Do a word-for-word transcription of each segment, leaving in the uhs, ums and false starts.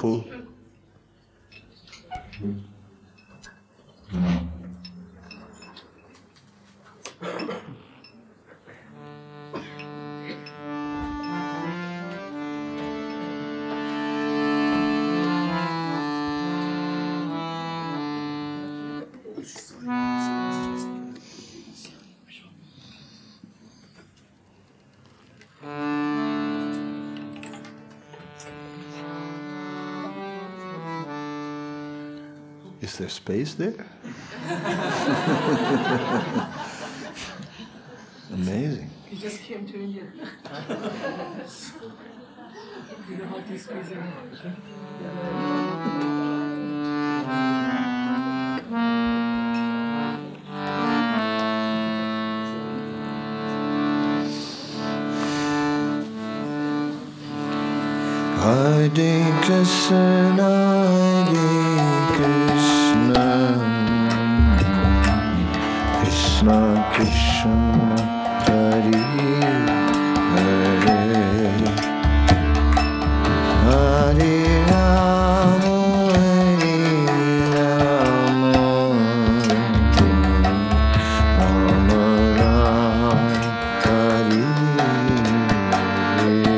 pool. Is there space there? Amazing. He just came to India. You know how to squeeze in. Hare Krishna, Hare Krishna, Krishna Krishna, Hare Hare, Hare Rama, Hare Rama, Rama Rama, Hare Hare.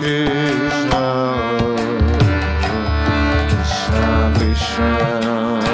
Krishna, Krishna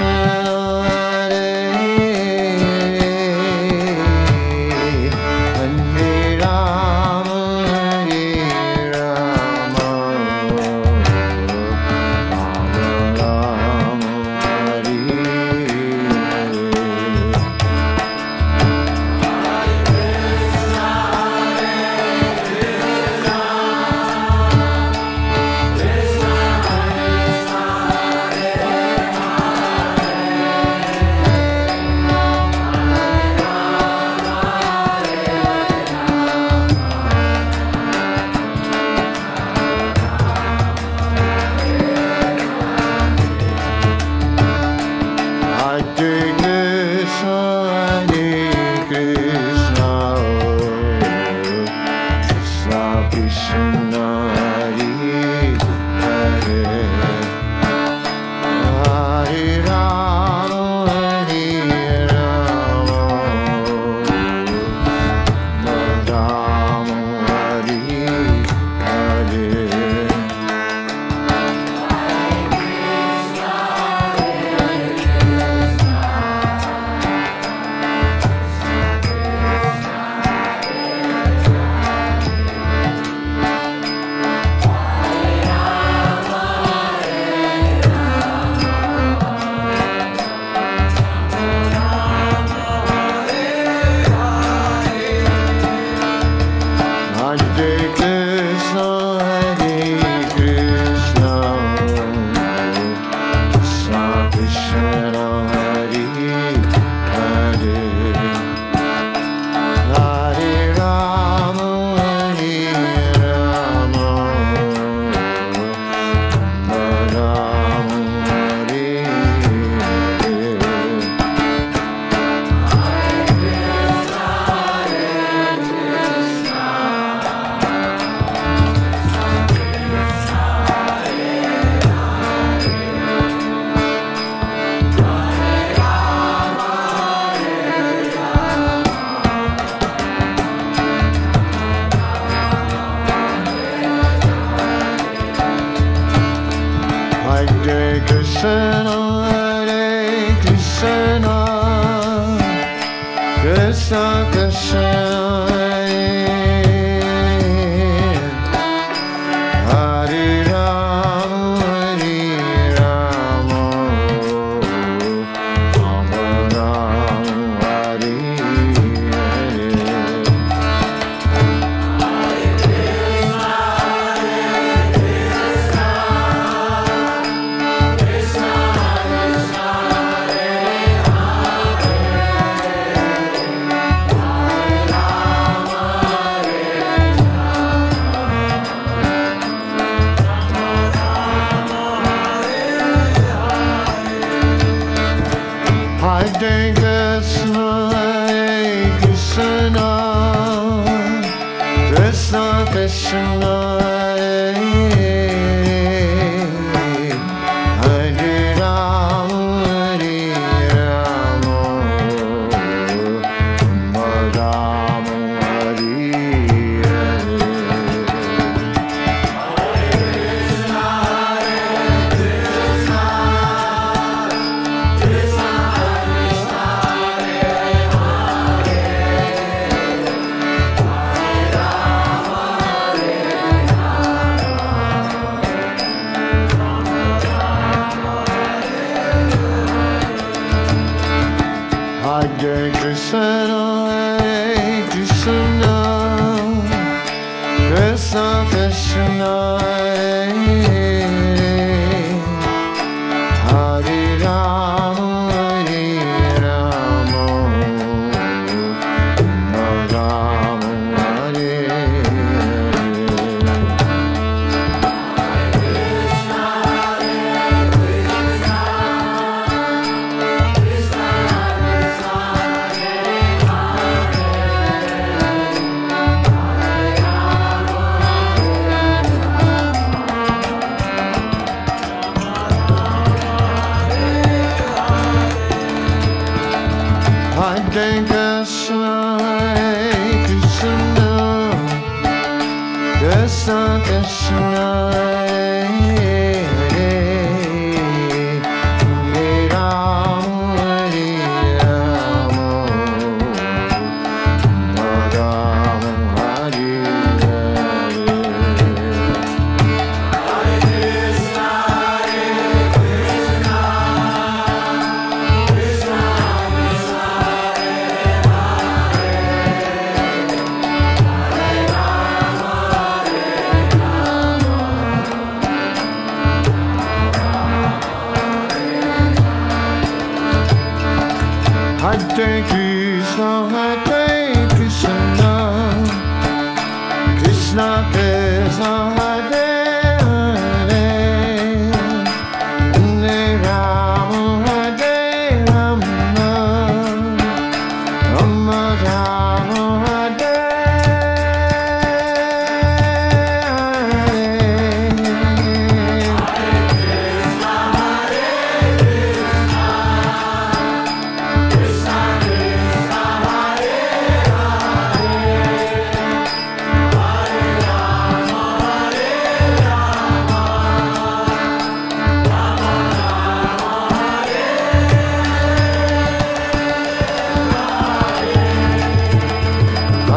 Krishna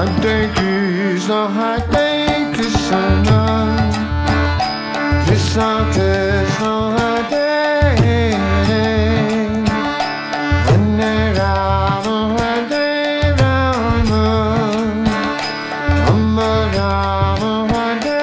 Hare Krishna, Hare Krishna, Krishna Krishna, Hare Hare, Hare Rama, Hare Rama, Rama Rama, Hare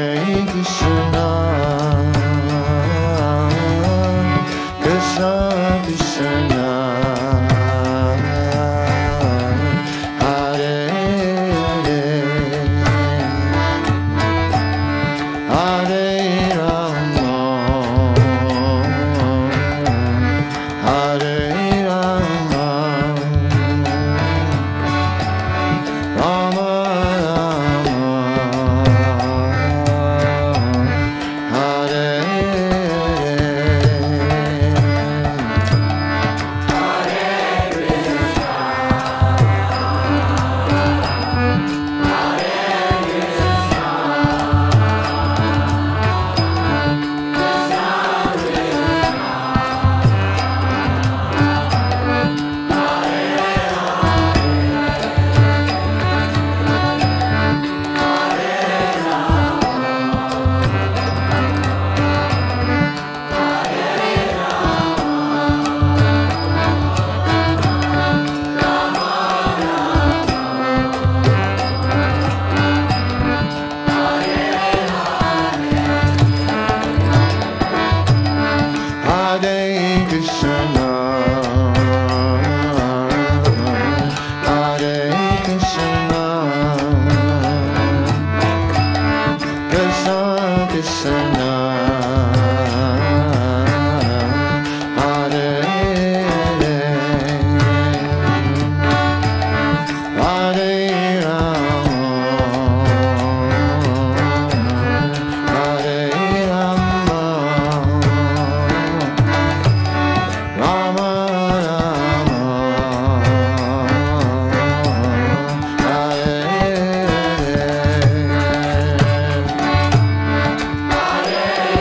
Hare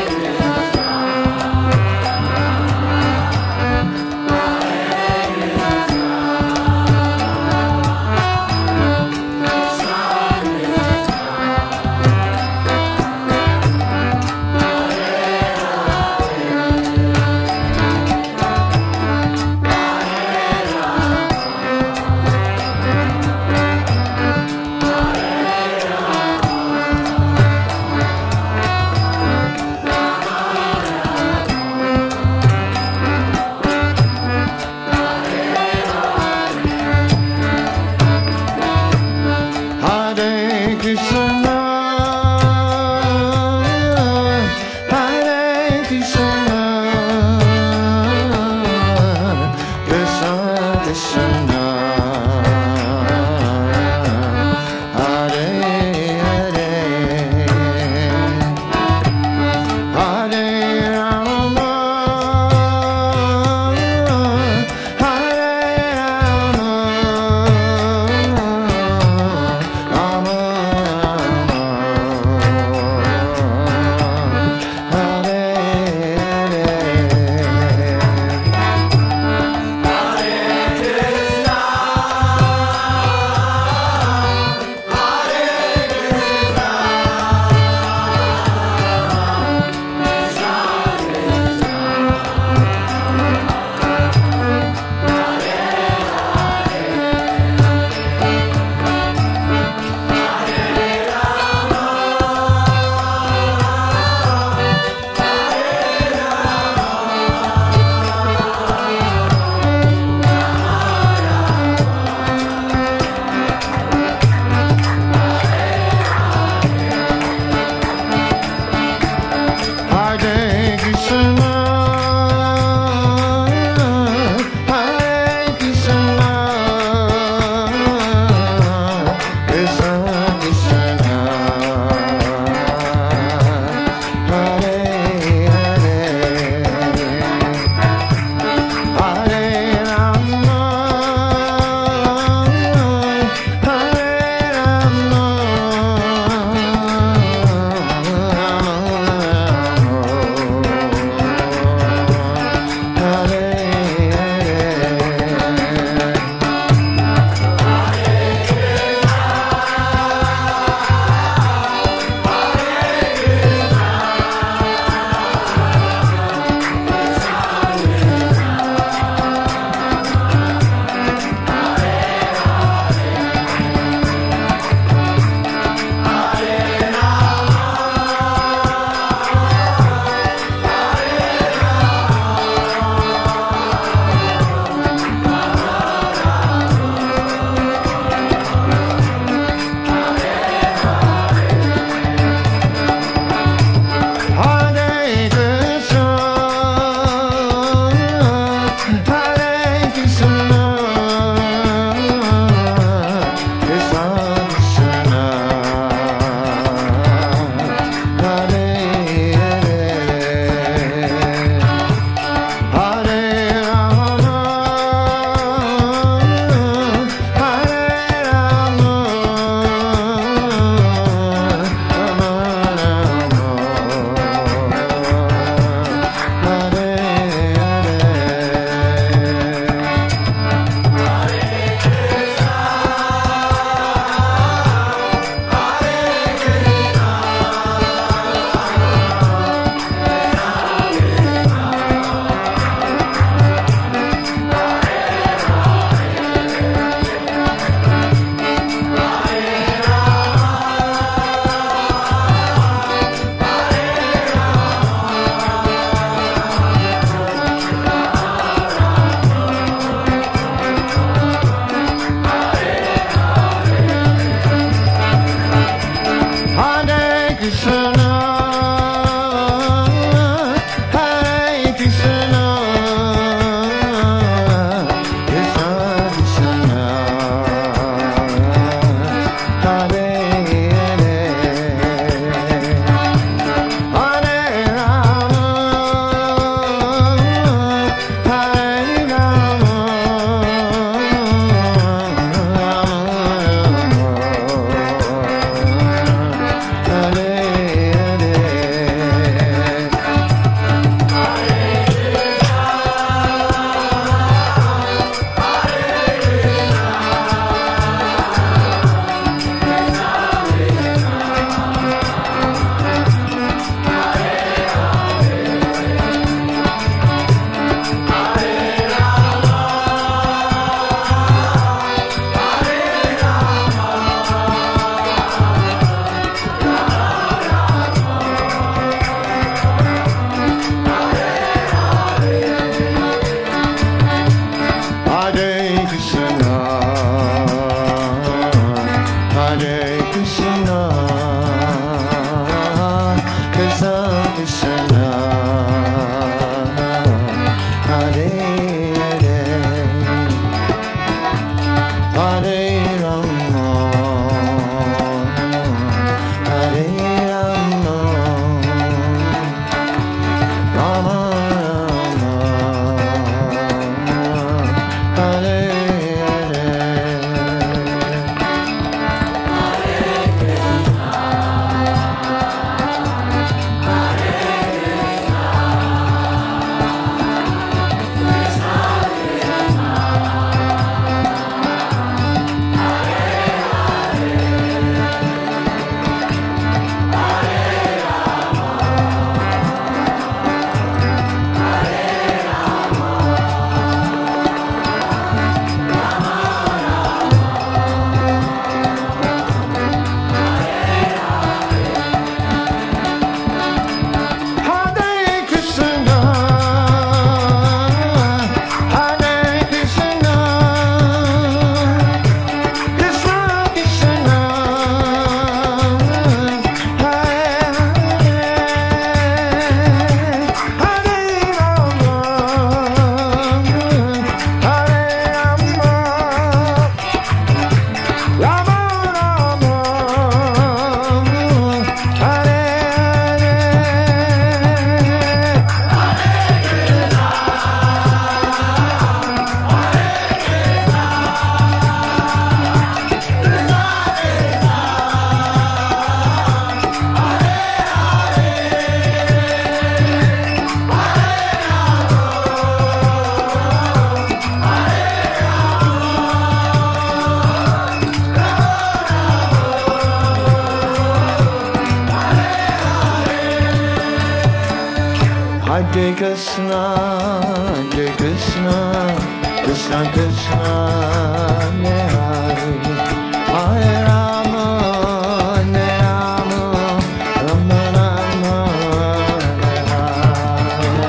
Hare Krishna, Hare Krishna, Krishna Krishna, Hare Hare, Hare Rama, Hare Rama, Rama Rama, Hare Hare.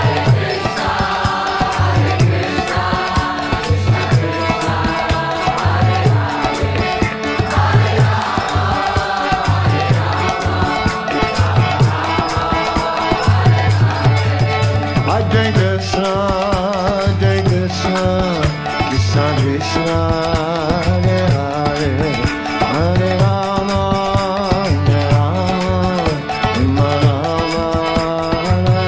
Hare Krishna, Hare Krishna, Krishna Krishna, Hare Hare, Hare Rama, Hare Rama, Rama Rama, Hare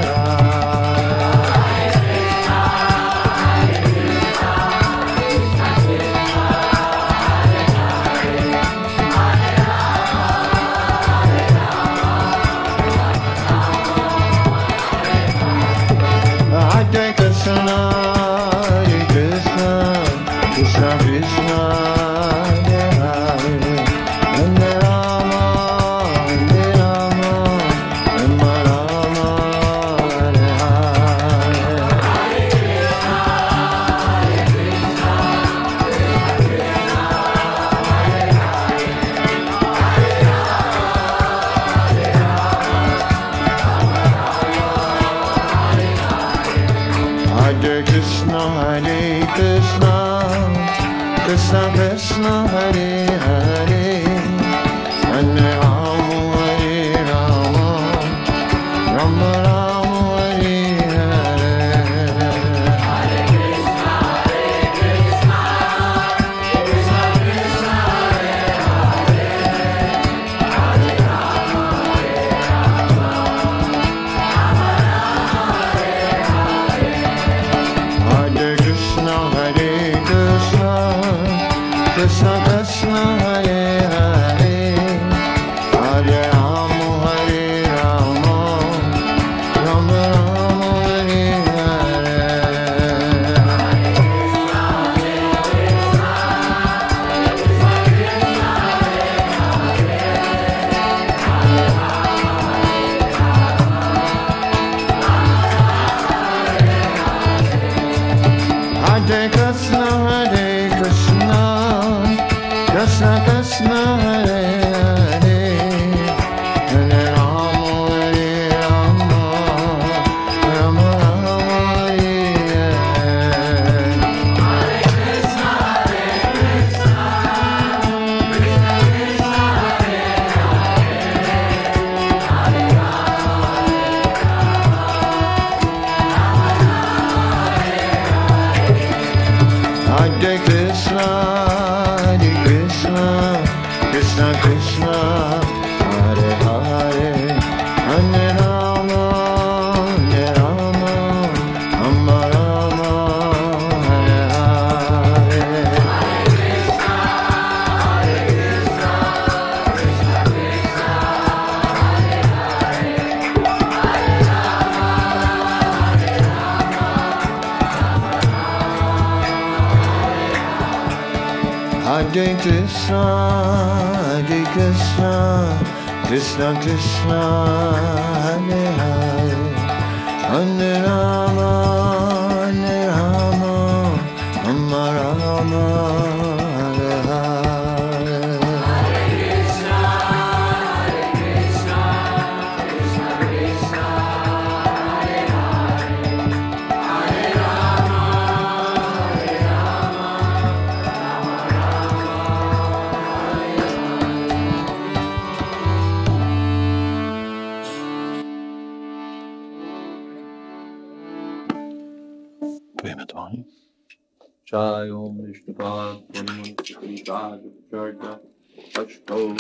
Hare Krishna, Hare Krishna, Krishna Krishna, Hare Hare, Hare Rama, Hare Rama, Rama Rama, Hare Hare. Hare Krishna, Hare Krishna, Krishna Krishna, Hare Hare, Hare Rama, Hare Rama, Rama Rama, Hare Hare. Hare Krishna, Hare Krishna, Krishna Krishna, Hare Hare, Hare Rama, Hare Rama, Rama Rama, Hare Hare Krishna, Hare Krishna, Krishna Krishna, Hare Hare, Hare Rama, Hare Rama, Rama Rama, Hare Hare. Hare Krishna, Hare Krishna, Krishna Krishna, Hare Hare, Hare Rama, Hare Rama, Rama Rama, Hare Hare. Hare Krishna, Hare Krishna, Krishna Krishna, Hare Hare, Hare Rama, Hare Rama, Rama Rama, Hare Jai Om Vishnupada Brahman Charja Ashto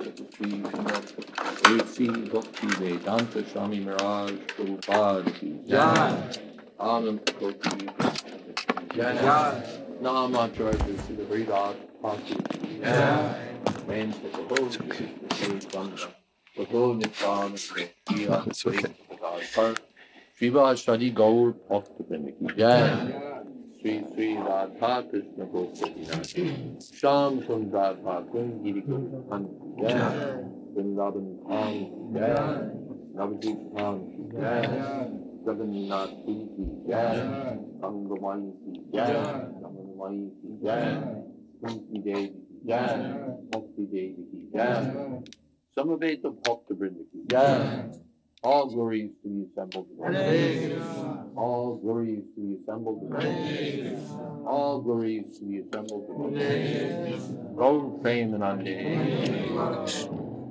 Rusi Bhakti Vedanta Swami Maharaj Prabhupada Ki Jai Anand Kochi Jai Nama Charja Sri Hridas Pati Jai Man Prabhupada Prabhupada Nityan Kiya Sri Shiva Shadi Gaur Bhakta Vrindavan Jai Sri Sri Radha Krishna Gopinath Sham Sundar Bhakun Giri Gopan Jai Vrindavan Dham Jai Navadvip Dham Jai Jagannath ki jai, Angamai ki jai, Namanamai ki jai, Kunti Devi ki jai, Bhakti Devi ki jai, Samaveta Bhakta Vrinda ki jai. All glories to the assembled ones. All glories to the assembled ones. All glories to the assembled ones. Go fame and unday.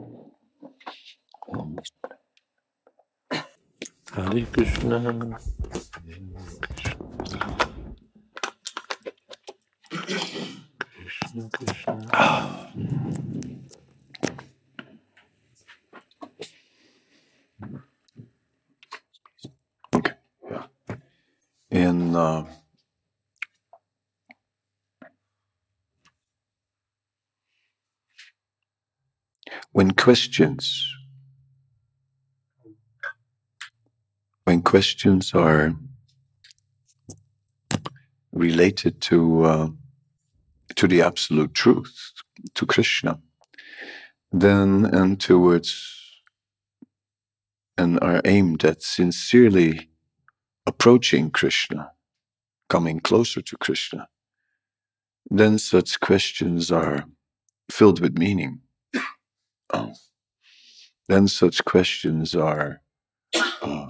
Hare Krishna. Krishna Krishna. Okay. In uh, when questions when questions are related to uh, to the absolute truth, to Krishna, then and towards and are aimed at sincerely approaching Krishna, coming closer to Krishna, then such questions are filled with meaning. Oh. Then such questions are uh,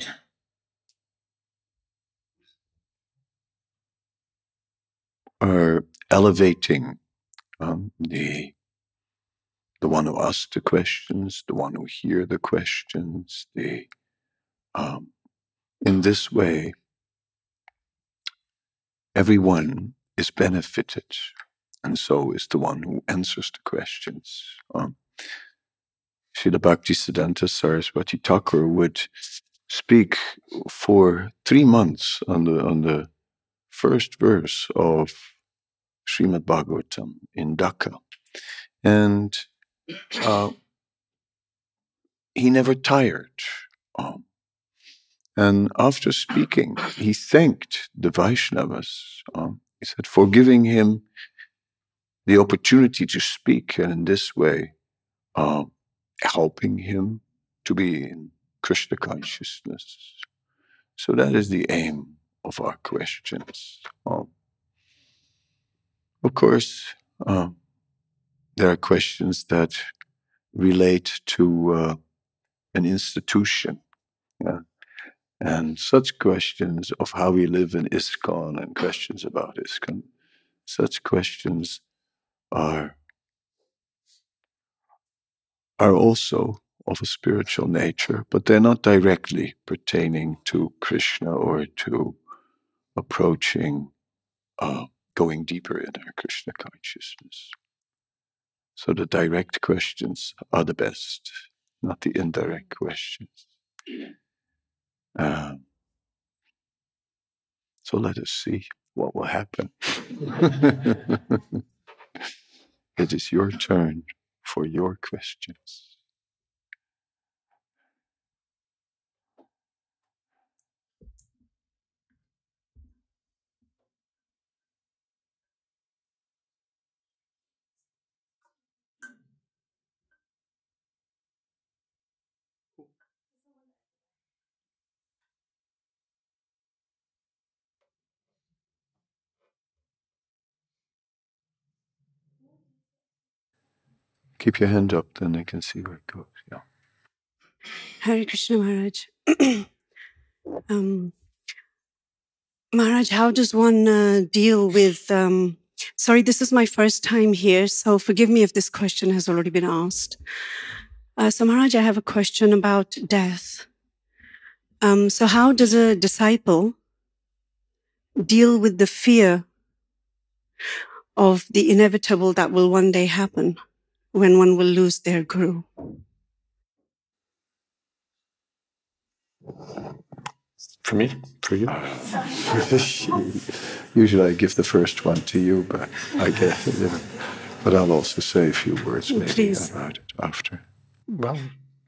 are elevating um, the the one who asks the questions, the one who hears the questions. The um, in this way, everyone is benefited, and so is the one who answers the questions. Um, Srila Bhaktisiddhanta Saraswati Thakur would speak for three months on the on the first verse of Srimad Bhagavatam in Dhaka, and uh, he never tired. Um, and after speaking, he thanked the Vaishnavas. Um, he said, for giving him the opportunity to speak, and in this way, uh, helping him to be in Krishna consciousness. So that is the aim of our questions. Um, of course, uh, there are questions that relate to uh, an institution. Yeah? And such questions of how we live in ISKCON and questions about ISKCON, such questions are, are also of a spiritual nature, but they're not directly pertaining to Krishna or to approaching, uh, going deeper in our Krishna consciousness. So the direct questions are the best, not the indirect questions. Um, so let us see what will happen. It is your turn for your questions. Keep your hand up, then I can see where it goes. Yeah. Hare Krishna Maharaj. um, Maharaj, how does one uh, deal with... Um, sorry, this is my first time here, so forgive me if this question has already been asked. Uh, so Maharaj, I have a question about death. Um, so how does a disciple deal with the fear of the inevitable that will one day happen when one will lose their guru? For me? For you? Usually I give the first one to you, but I guess, you know, but I'll also say a few words maybe Please. about it after. Well,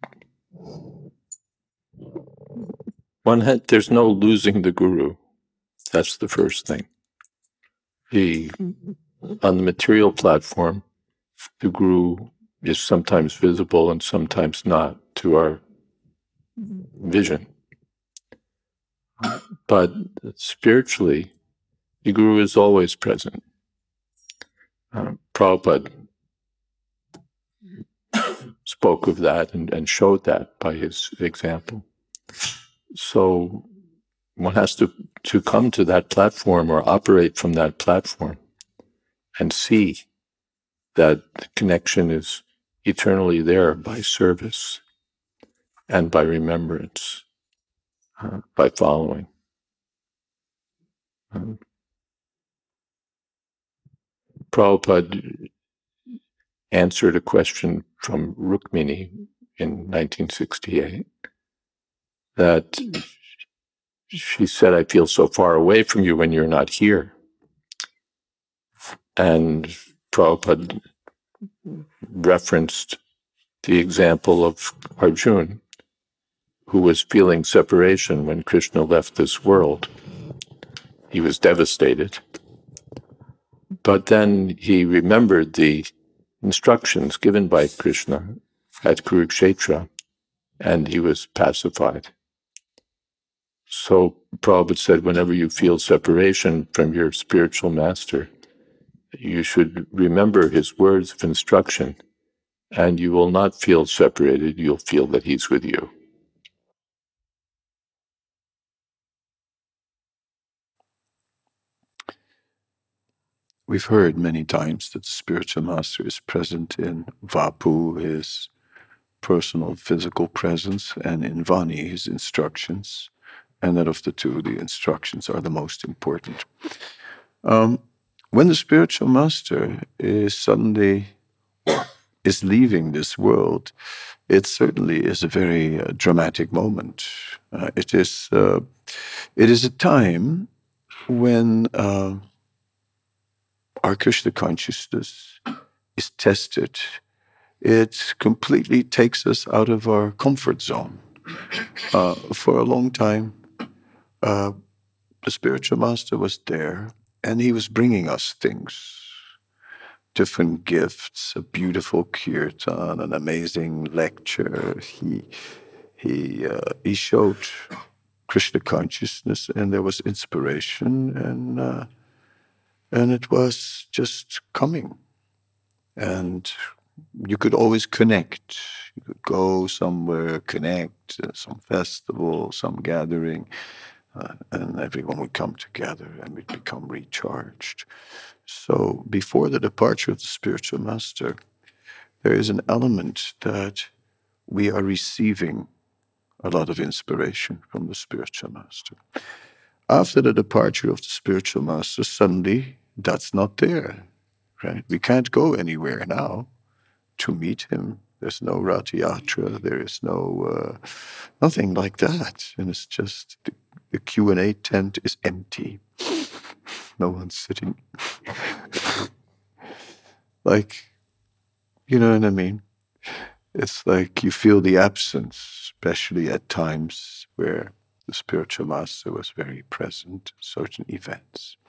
one had, there's no losing the guru. That's the first thing. The, on the material platform, the guru is sometimes visible and sometimes not to our vision. but spiritually, the Guru is always present. Uh, Prabhupada spoke of that and, and showed that by his example. So one has to, to come to that platform or operate from that platform and see that the connection is eternally there by service and by remembrance, uh, by following. Um, Prabhupada answered a question from Rukmini in nineteen sixty-eight that she said, I feel so far away from you when you're not here. And Prabhupada referenced the example of Arjuna, who was feeling separation when Krishna left this world. He was devastated. But then he remembered the instructions given by Krishna at Kurukshetra, and he was pacified. So Prabhupada said, whenever you feel separation from your spiritual master, you should remember his words of instruction, and you will not feel separated. You'll feel that he's with you. We've heard many times that the spiritual master is present in Vapu, his personal physical presence, and in Vani, his instructions. And that of the two, the instructions are the most important. Um, when the spiritual master is suddenly is leaving this world, it certainly is a very uh, dramatic moment. Uh, it is uh, it is a time when uh, our Krishna consciousness is tested. It completely takes us out of our comfort zone. Uh, for a long time, uh, the spiritual master was there, and he was bringing us things, different gifts, a beautiful kirtan, an amazing lecture. He he uh, he showed Krishna consciousness, and there was inspiration, and uh, and it was just coming, and you could always connect. You could go somewhere, connect, uh, some festival, some gathering, uh, and everyone would come together and we'd become recharged. So before the departure of the spiritual master, there is an element that we are receiving a lot of inspiration from the spiritual master. After the departure of the spiritual master, suddenly that's not there, right? We can't go anywhere now to meet him. There's no Rath Yatra, there is no, uh, nothing like that. And it's just, the, the Q and A tent is empty. No one's sitting. Like, you know what I mean? It's like you feel the absence, especially at times where the spiritual master was very present at certain events.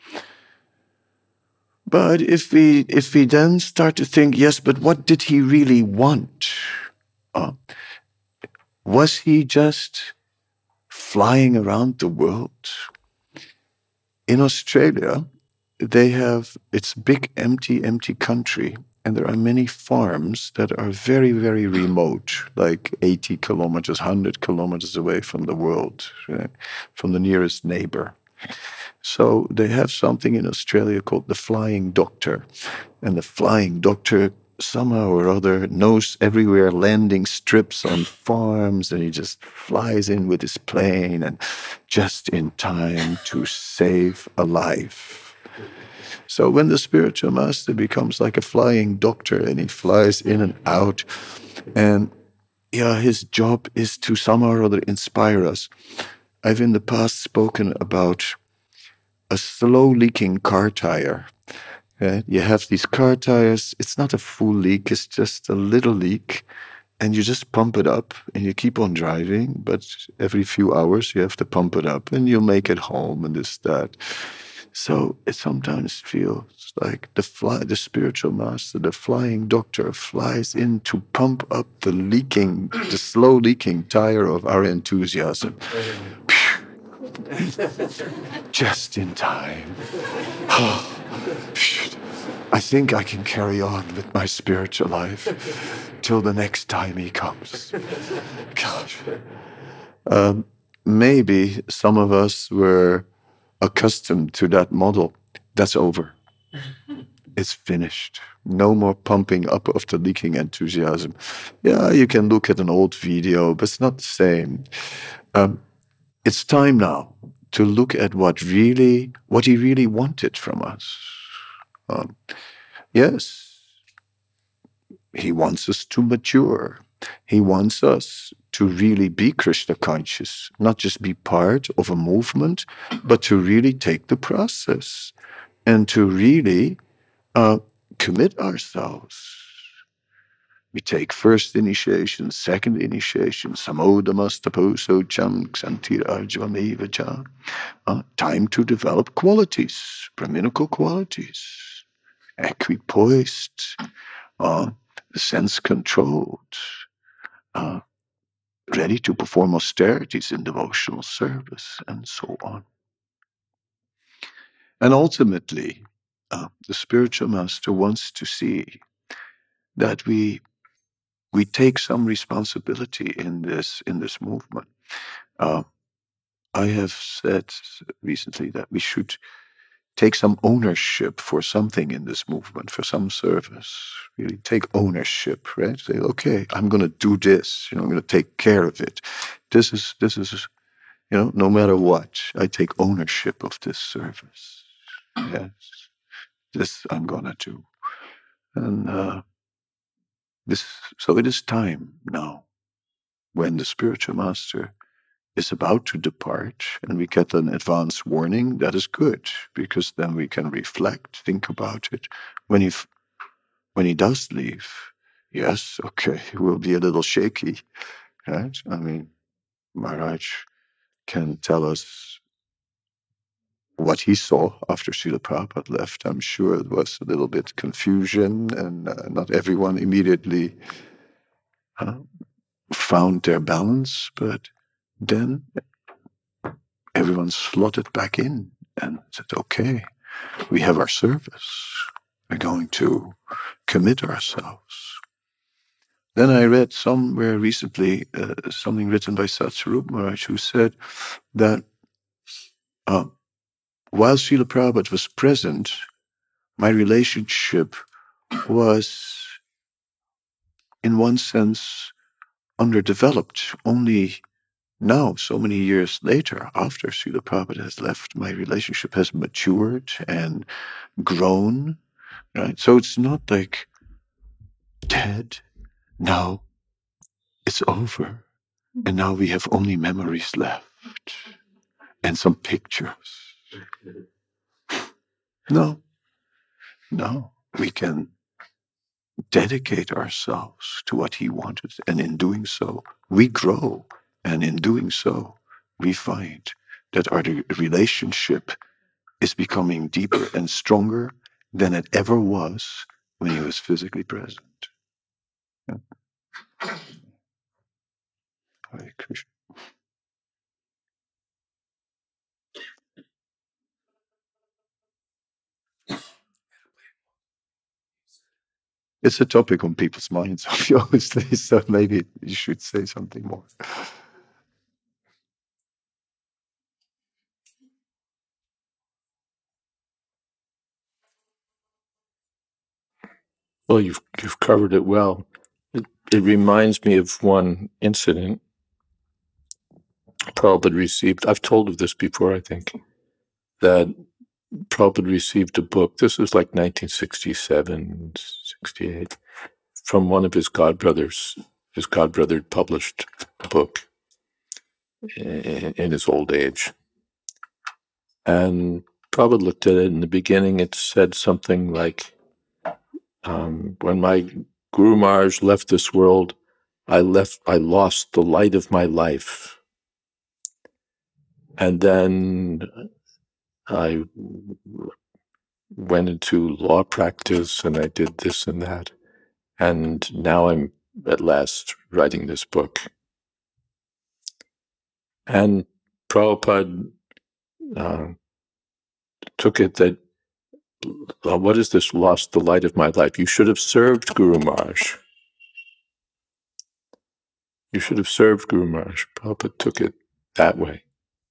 But if we if we then start to think, yes, but what did he really want? Uh, was he just flying around the world? In Australia, they have, it's a big, empty, empty country, and there are many farms that are very, very remote, like eighty kilometers, one hundred kilometers away from the world, right? From the nearest neighbor. So they have something in Australia called the flying doctor. And the flying doctor somehow or other knows everywhere landing strips on farms, and he just flies in with his plane and just in time to save a life. So when the spiritual master becomes like a flying doctor and he flies in and out, and yeah, his job is to somehow or other inspire us. I've in the past spoken about a slow leaking car tire. Right? You have these car tires, it's not a full leak, it's just a little leak, and you just pump it up and you keep on driving, but every few hours you have to pump it up and you'll make it home and this, that. So it sometimes feels like the fly, the spiritual master, the flying doctor flies in to pump up the leaking, the slow leaking tire of our enthusiasm. Just in time. I think I can carry on with my spiritual life till the next time he comes. Gosh. Um, maybe some of us were accustomed to that model. That's over. It's finished. No more pumping up of the leaking enthusiasm. Yeah, you can look at an old video, but it's not the same. Um, it's time now to look at what really, what he really wanted from us. Um, yes, he wants us to mature. He wants us to really be Krishna conscious, not just be part of a movement, but to really take the process and to really uh, commit ourselves. We take first initiation, second initiation, samodamastaposo cham xantir arjvameva cha. Uh, time to develop qualities, brahminical qualities, equipoised, uh, sense-controlled, uh, ready to perform austerities in devotional service, and so on. And ultimately, uh, the spiritual master wants to see that we we take some responsibility in this in this movement. Uh, I have said recently that we should take some ownership for something in this movement, for some service. Really take ownership, right? Say, okay, I'm going to do this. You know, I'm going to take care of it. This is this is, you know, no matter what, I take ownership of this service. Yes, this I'm going to do, and uh, this. So it is time now, when the spiritual master is about to depart and we get an advance warning, that is good, because then we can reflect, think about it. When he, when he does leave, yes, okay, it will be a little shaky, right? I mean, Maharaj can tell us what he saw after Srila Prabhupada left. I'm sure it was a little bit confusion, and uh, not everyone immediately uh, found their balance, but then everyone slotted back in and said, okay, we have our service. We're going to commit ourselves. Then I read somewhere recently uh, something written by Satsarup Maharaj, who said that uh, while Srila Prabhupada was present, my relationship was, in one sense, underdeveloped. Only now, so many years later, after Srila Prabhupada has left, my relationship has matured and grown, right? So it's not like dead. Now it's over. And now we have only memories left and some pictures. No, no, we can dedicate ourselves to what he wanted. And in doing so, we grow. And in doing so, we find that our relationship is becoming deeper and stronger than it ever was when he was physically present. Yeah. Hare Krishna. It's a topic on people's minds, obviously, so maybe you should say something more. Well, you've you've covered it well. It, it reminds me of one incident Prabhupada received. I've told of this before, I think, that Prabhupada received a book. This was like nineteen sixty-seven, sixty-eight, from one of his godbrothers. His godbrother published a book in, in his old age. And Prabhupada looked at it. In the beginning, it said something like, um, when my Guru Maharaj left this world, I left, I lost the light of my life. And then I went into law practice and I did this and that. And now I'm at last writing this book. And Prabhupada uh, took it that, uh, what is this, lost the light of my life? You should have served Guru Maharaj. You should have served Guru Maharaj. Prabhupada took it that way.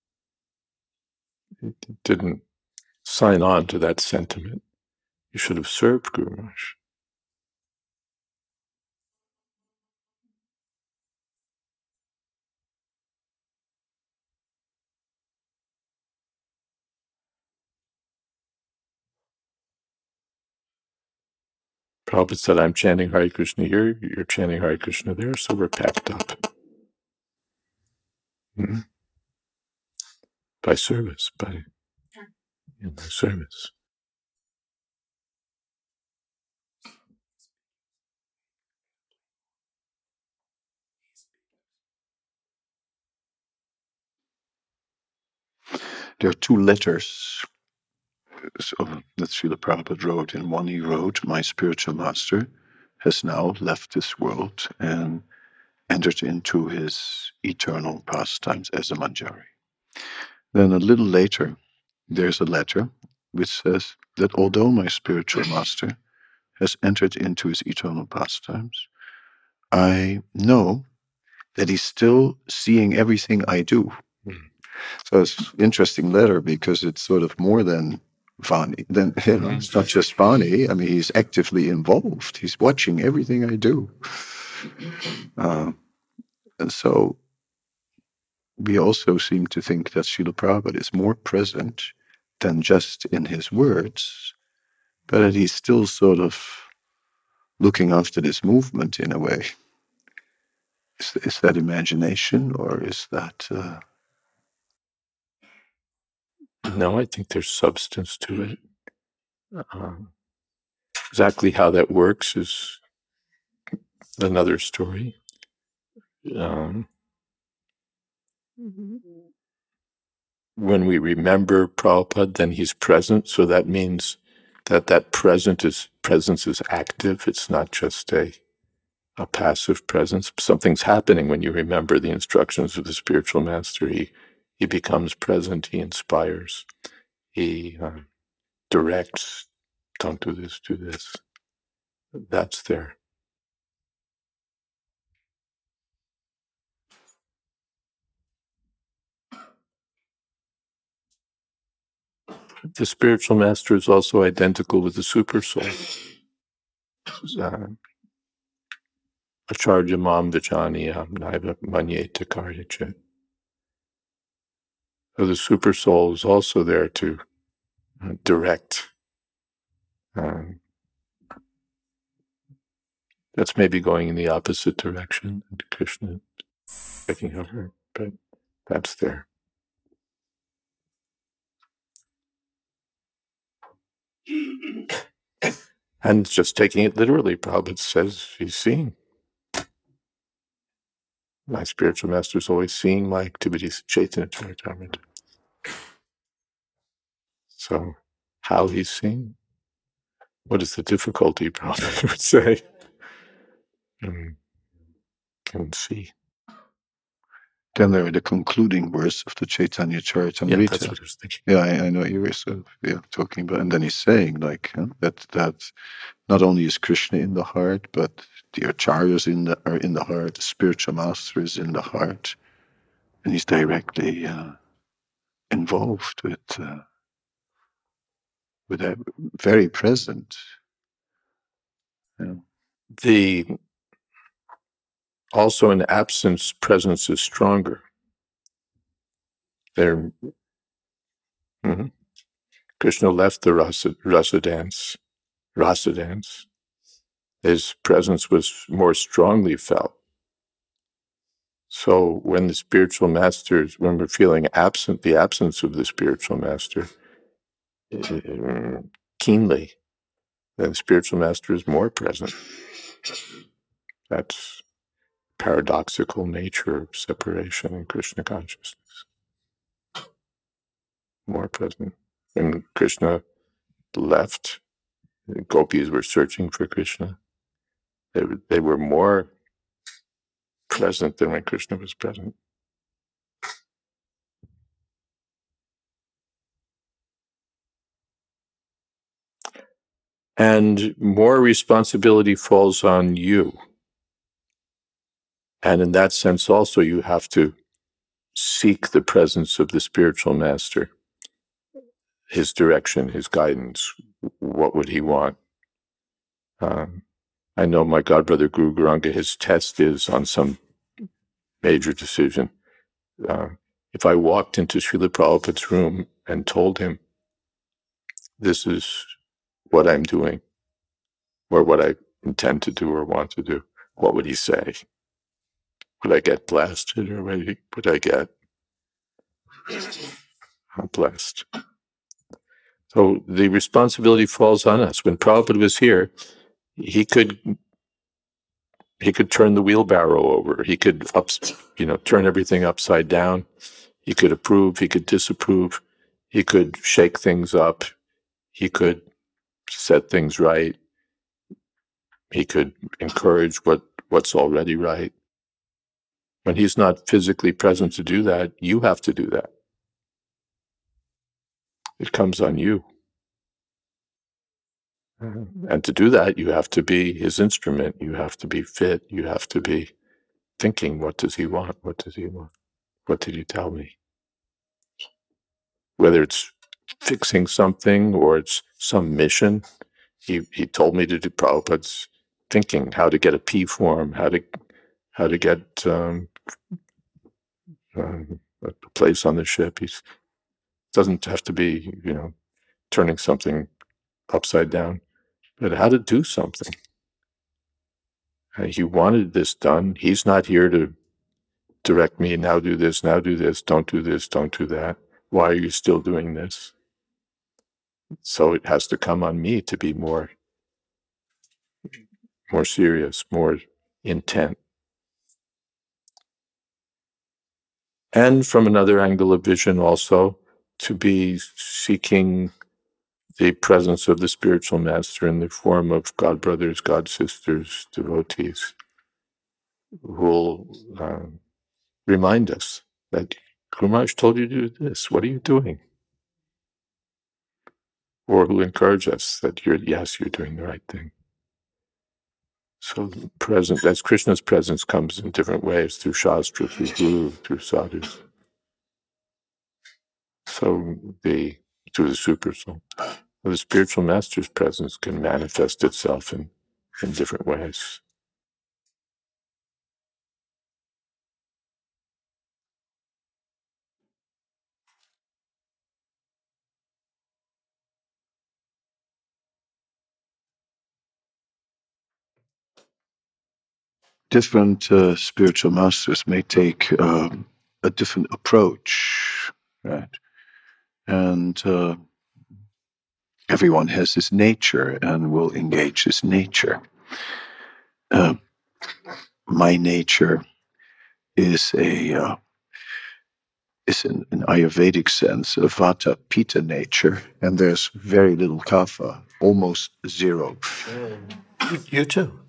He didn't sign on to that sentiment. You should have served Guru Maharaj. Prabhupada said, I'm chanting Hare Krishna here, you're chanting Hare Krishna there, so we're packed up. Mm-hmm. By service, by, you know, service. There are two letters so, that Srila Prabhupada wrote. In one he wrote, my spiritual master has now left this world and entered into his eternal pastimes as a manjari. Then a little later, there's a letter which says that although my spiritual master has entered into his eternal pastimes, I know that he's still seeing everything I do. Mm. So it's an interesting letter because it's sort of more than Vani. Then you know, it's not just Vani. I mean, he's actively involved. He's watching everything I do. Uh, and so we also seem to think that Srila Prabhupada is more present than just in his words, but that he's still sort of looking after this movement in a way. Is, is that imagination, or is that... Uh... No, I think there's substance to it. Um, exactly how that works is another story. Um, when we remember Prabhupada, then he's present, so that means that that present is, presence is active. It's not just a, a passive presence. Something's happening when you remember the instructions of the spiritual master. He, he becomes present, he inspires, he uh, directs, don't do this, do this. That's there. The spiritual master is also identical with the super soul. Uh, Acharya mam vijnaniyam naiva manyeta karyachet. So the super soul is also there to uh, direct. Um, that's maybe going in the opposite direction to Krishna, taking over, but that's there. And just taking it literally, Prabhupada says he's seeing. My spiritual master is always seeing my activities, Chaitanya Charitamrita. So, how he's seeing? What is the difficulty, Prabhupada would say? Mm, can see. Then there are the concluding verse of the Chaitanya Charitamrita. Yeah, that's what I was thinking. Yeah, I, I know you were sort of yeah, talking about, and then he's saying like huh, that that not only is Krishna in the heart, but the acharyas in the are in the heart, the spiritual master is in the heart, and he's directly uh, involved with uh, with that, very present. Yeah. The also in absence, presence is stronger. There, mm-hmm. Krishna left the rasa, rasa dance, rasa dance. His presence was more strongly felt. So when the spiritual masters, when we're feeling absent, the absence of the spiritual master uh, keenly, then the spiritual master is more present. That's paradoxical nature of separation in Krishna consciousness. More present. When Krishna left, the gopis were searching for Krishna. They, they were more present than when Krishna was present. And more responsibility falls on you. And in that sense also, you have to seek the presence of the spiritual master, his direction, his guidance. What would he want? Um, I know my godbrother Guru Garanga, his test is on some major decision. Uh, if I walked into Srila Prabhupada's room and told him, this is what I'm doing, or what I intend to do or want to do, what would he say? Would I get blasted, or would, he, would I get blessed? So the responsibility falls on us. When Prabhupada was here, he could he could turn the wheelbarrow over. He could up, you know, turn everything upside down. He could approve. He could disapprove. He could shake things up. He could set things right. He could encourage what, what's already right. When he's not physically present to do that, you have to do that. It comes on you. And to do that, you have to be his instrument. You have to be fit. You have to be thinking, what does he want? What does he want? What did he tell me? Whether it's fixing something or it's some mission, he, he told me to do Prabhupada's thinking, how to get a P form, how to how to get um, um, a place on the ship. He doesn't have to be, you know, turning something upside down, but how to do something. Uh, he wanted this done. He's not here to direct me, now do this, now do this, don't do this, don't do that. Why are you still doing this? So it has to come on me to be more, more serious, more intent. And from another angle of vision also, to be seeking the presence of the spiritual master in the form of god brothers, god sisters, devotees, who will uh, remind us that Guru Maharaj told you to do this. What are you doing? Or who encourage us that you're, yes, you're doing the right thing. So present, as Krishna's presence comes in different ways, through Shastra, through Guru, through sadhus. So the, through the super soul. The spiritual master's presence can manifest itself in, in different ways. Different uh, spiritual masters may take um, a different approach, right? And uh, everyone has his nature and will engage his nature. Uh, my nature is a uh, is in an Ayurvedic sense a Vata Pitta nature, and there's very little Kapha, almost zero. You, you too.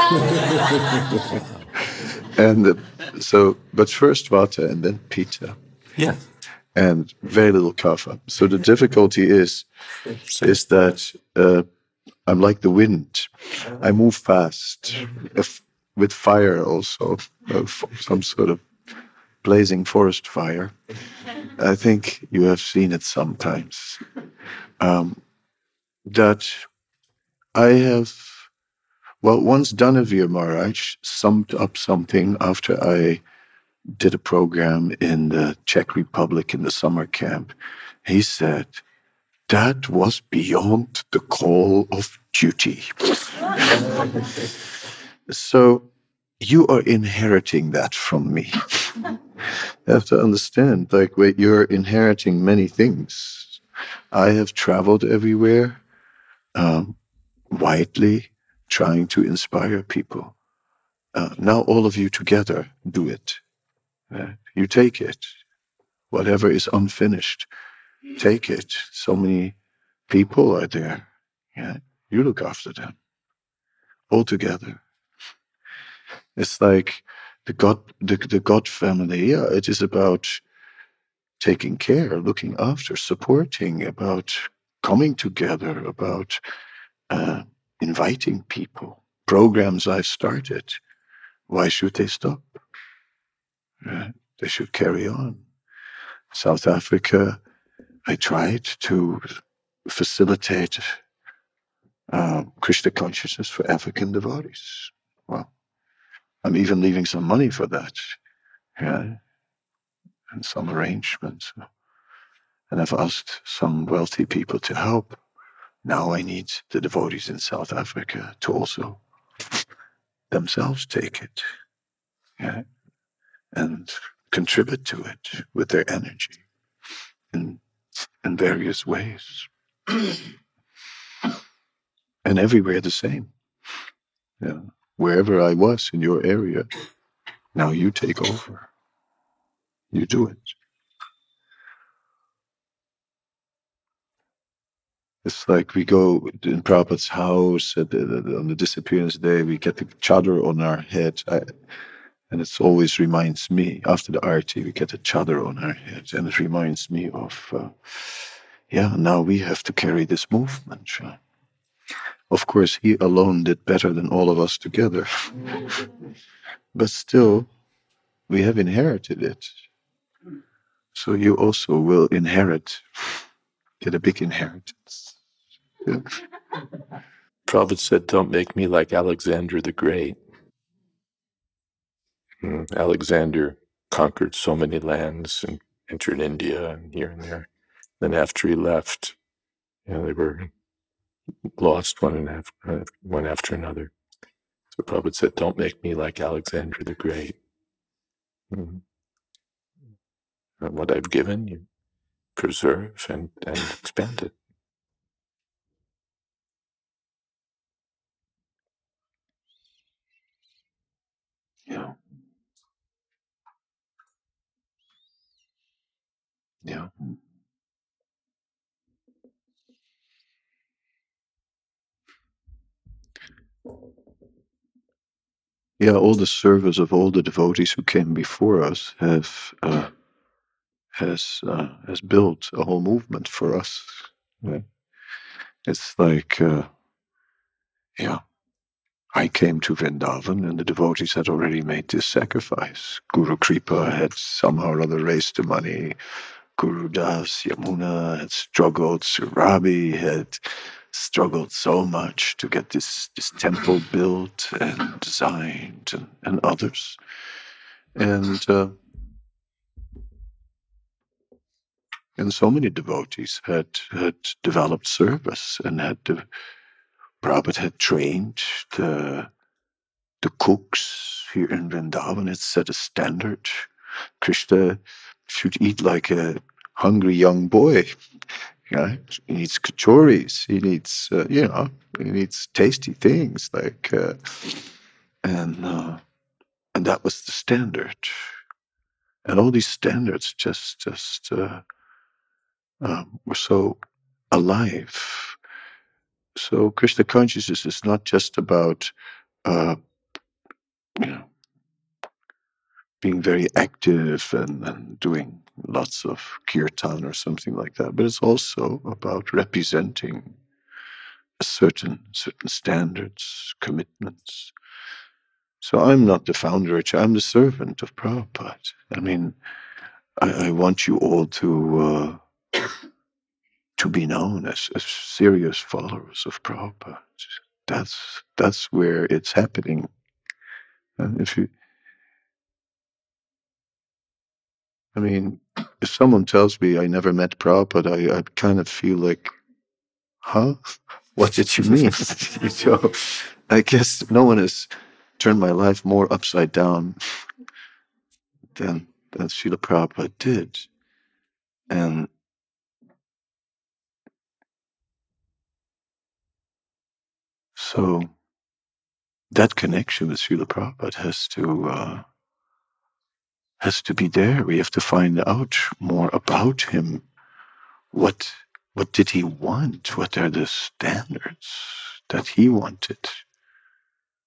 And uh, so, but first Vata and then Pitta. Yeah. And very little Kapha. So the difficulty is, is that uh, I'm like the wind. I move fast, if, with fire also, uh, some sort of blazing forest fire. I think you have seen it sometimes. Um, that I have, well, once Danavir Maharaj summed up something after I did a program in the Czech Republic in the summer camp. He said, that was beyond the call of duty. So you are inheriting that from me. You have to understand, like, wait, you're inheriting many things. I have traveled everywhere, um, widely, trying to inspire people. Uh, now all of you together do it. Uh, you take it. Whatever is unfinished, take it. So many people are there. Yeah, you look after them all together. It's like the God, the, the God family. Yeah, it is about taking care, looking after, supporting, about coming together, about uh, inviting people. Programs I've started. Why should they stop? Uh, they should carry on. South Africa, I tried to facilitate uh, Krishna consciousness for African devotees. Well, I'm even leaving some money for that. Yeah, and some arrangements. And I've asked some wealthy people to help. Now I need the devotees in South Africa to also themselves take it, yeah, and contribute to it with their energy in, in various ways. And everywhere the same. Yeah. Wherever I was in your area, now you take over. You do it. It's like we go in Prabhupada's house at the, the, on the disappearance day, we get the chadar on our head. I, and it always reminds me, after the arti, we get a chadar on our head. And it reminds me of, uh, yeah, now we have to carry this movement. Uh, of course, he alone did better than all of us together. But still, we have inherited it. So you also will inherit, get a big inheritance. Yeah. Prabhupada said, don't make me like Alexander the Great. Mm, Alexander conquered so many lands and entered India and here and there. Then after he left, you know, they were lost one, and after, one after another. So Prabhupada said, don't make me like Alexander the Great. Mm. And what I've given, you preserve and, and expand it. Yeah. Yeah. Yeah, all the service of all the devotees who came before us have uh, has uh, has built a whole movement for us. Yeah. It's like, uh, yeah, I came to Vrindavan and the devotees had already made this sacrifice. Guru Kripa had somehow or other raised the money. Guru Das, Yamuna had struggled. Surabi had struggled so much to get this, this temple built and designed, and, and others. And uh, and so many devotees had had developed service and had the Prabhupada had trained the the cooks here in Vrindavan. Had set a standard. Krishna should eat like a hungry young boy. Yeah, he needs kachoris. He needs, uh, you know, he needs tasty things like, uh, and uh, and that was the standard. And all these standards just just uh, um, were so alive. So Krishna consciousness is not just about, uh, you know, being very active and, and doing lots of kirtan or something like that, but it's also about representing a certain certain standards, commitments. So I'm not the founder, I'm the servant of Prabhupada. I mean, I, I want you all to uh, to be known as, as serious followers of Prabhupada. That's that's where it's happening. And if you, I mean, if someone tells me I never met Prabhupada, I, I kind of feel like, huh? What did you mean? So I guess no one has turned my life more upside down than than Srila Prabhupada did. And so that connection with Srila Prabhupada has to uh, has to be there. We have to find out more about him. What what did he want? What are the standards that he wanted?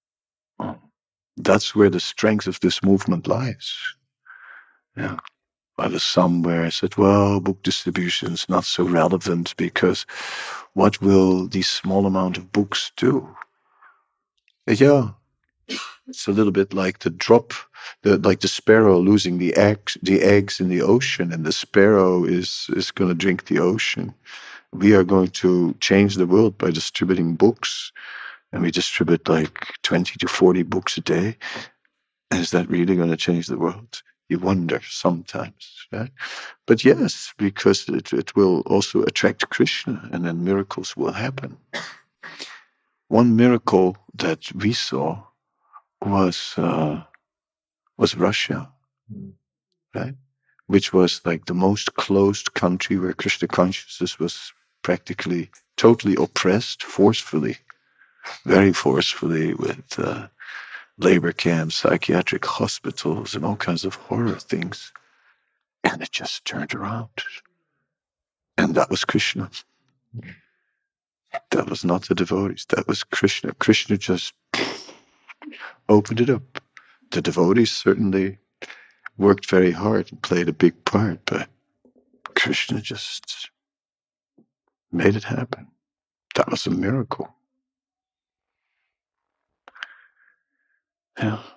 Oh, that's where the strength of this movement lies. Yeah. I was somewhere, I said, well, book distribution is not so relevant because what will these small amount of books do? Yeah, it's a little bit like the drop, the, like the sparrow losing the eggs, the eggs in the ocean, and the sparrow is, is going to drink the ocean. We are going to change the world by distributing books, and we distribute like twenty to forty books a day. Is that really going to change the world? You wonder sometimes, right? But yes, because it, it will also attract Krishna, and then miracles will happen. One miracle that we saw was uh, was Russia, right? Which was like the most closed country where Krishna consciousness was practically totally oppressed, forcefully, very forcefully, with uh, labor camps, psychiatric hospitals, and all kinds of horror things. And it just turned around. And that was Krishna. That was not the devotees. That was Krishna. Krishna just opened it up. The devotees certainly worked very hard and played a big part, but Krishna just made it happen. That was a miracle. Yeah.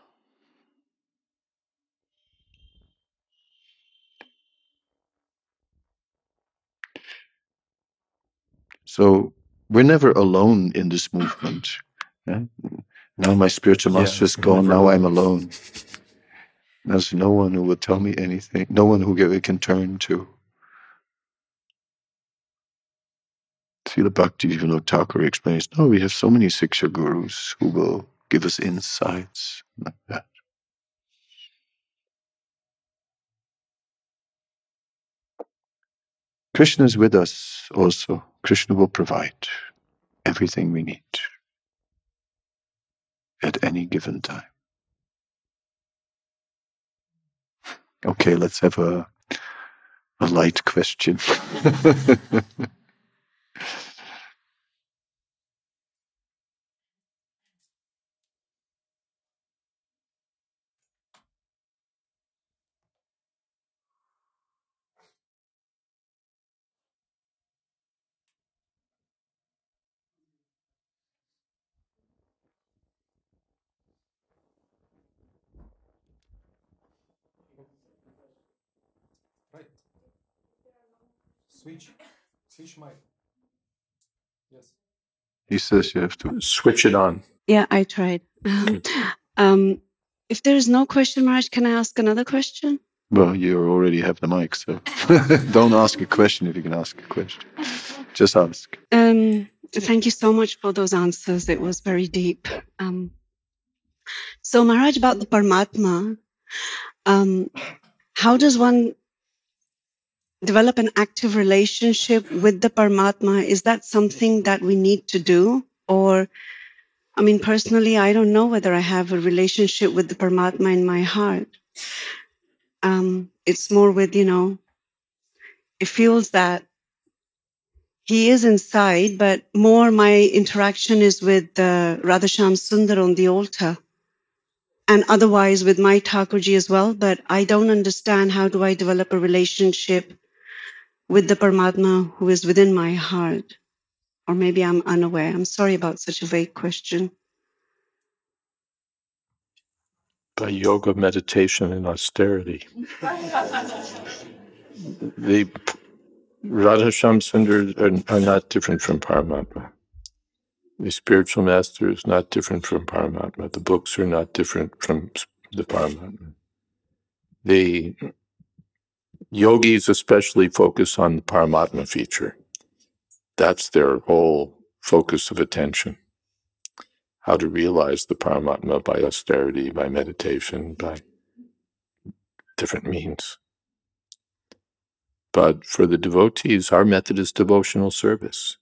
So we're never alone in this movement. Yeah? Now my spiritual master is gone. Now I'm alone. There's no one who will tell me anything. No one who we can turn to. Srila Bhakti Vinod Thakur explains, no, we have so many Siksha gurus who will give us insights like that. Krishna is with us also. Krishna will provide everything we need at any given time. Okay, let's have a, a light question. Right. Switch. Switch mic. Yes. He says you have to switch it on. Yeah, I tried. um, if there is no question, Maharaj, can I ask another question? Well, you already have the mic, so don't ask a question if you can ask a question. Just ask. Um, thank you so much for those answers. It was very deep. Um, so, Maharaj, about the Paramatma, um, how does one develop an active relationship with the Paramatma? Is that something that we need to do? Or, I mean, personally, I don't know whether I have a relationship with the Paramatma in my heart. Um, it's more with, you know, it feels that he is inside, but more my interaction is with uh, Radhasham Sundar on the altar. And otherwise with my Thakurji as well, but I don't understand how do I develop a relationship with the Paramatma who is within my heart. Or maybe I'm unaware. I'm sorry about such a vague question. By yoga, meditation, and austerity. The Radhasham Sundar are, are not different from Paramatma. The spiritual master is not different from Paramatma. The books are not different from the Paramatma. The yogis especially focus on the Paramatma feature. That's their whole focus of attention. How to realize the Paramatma by austerity, by meditation, by different means. But for the devotees, our method is devotional service.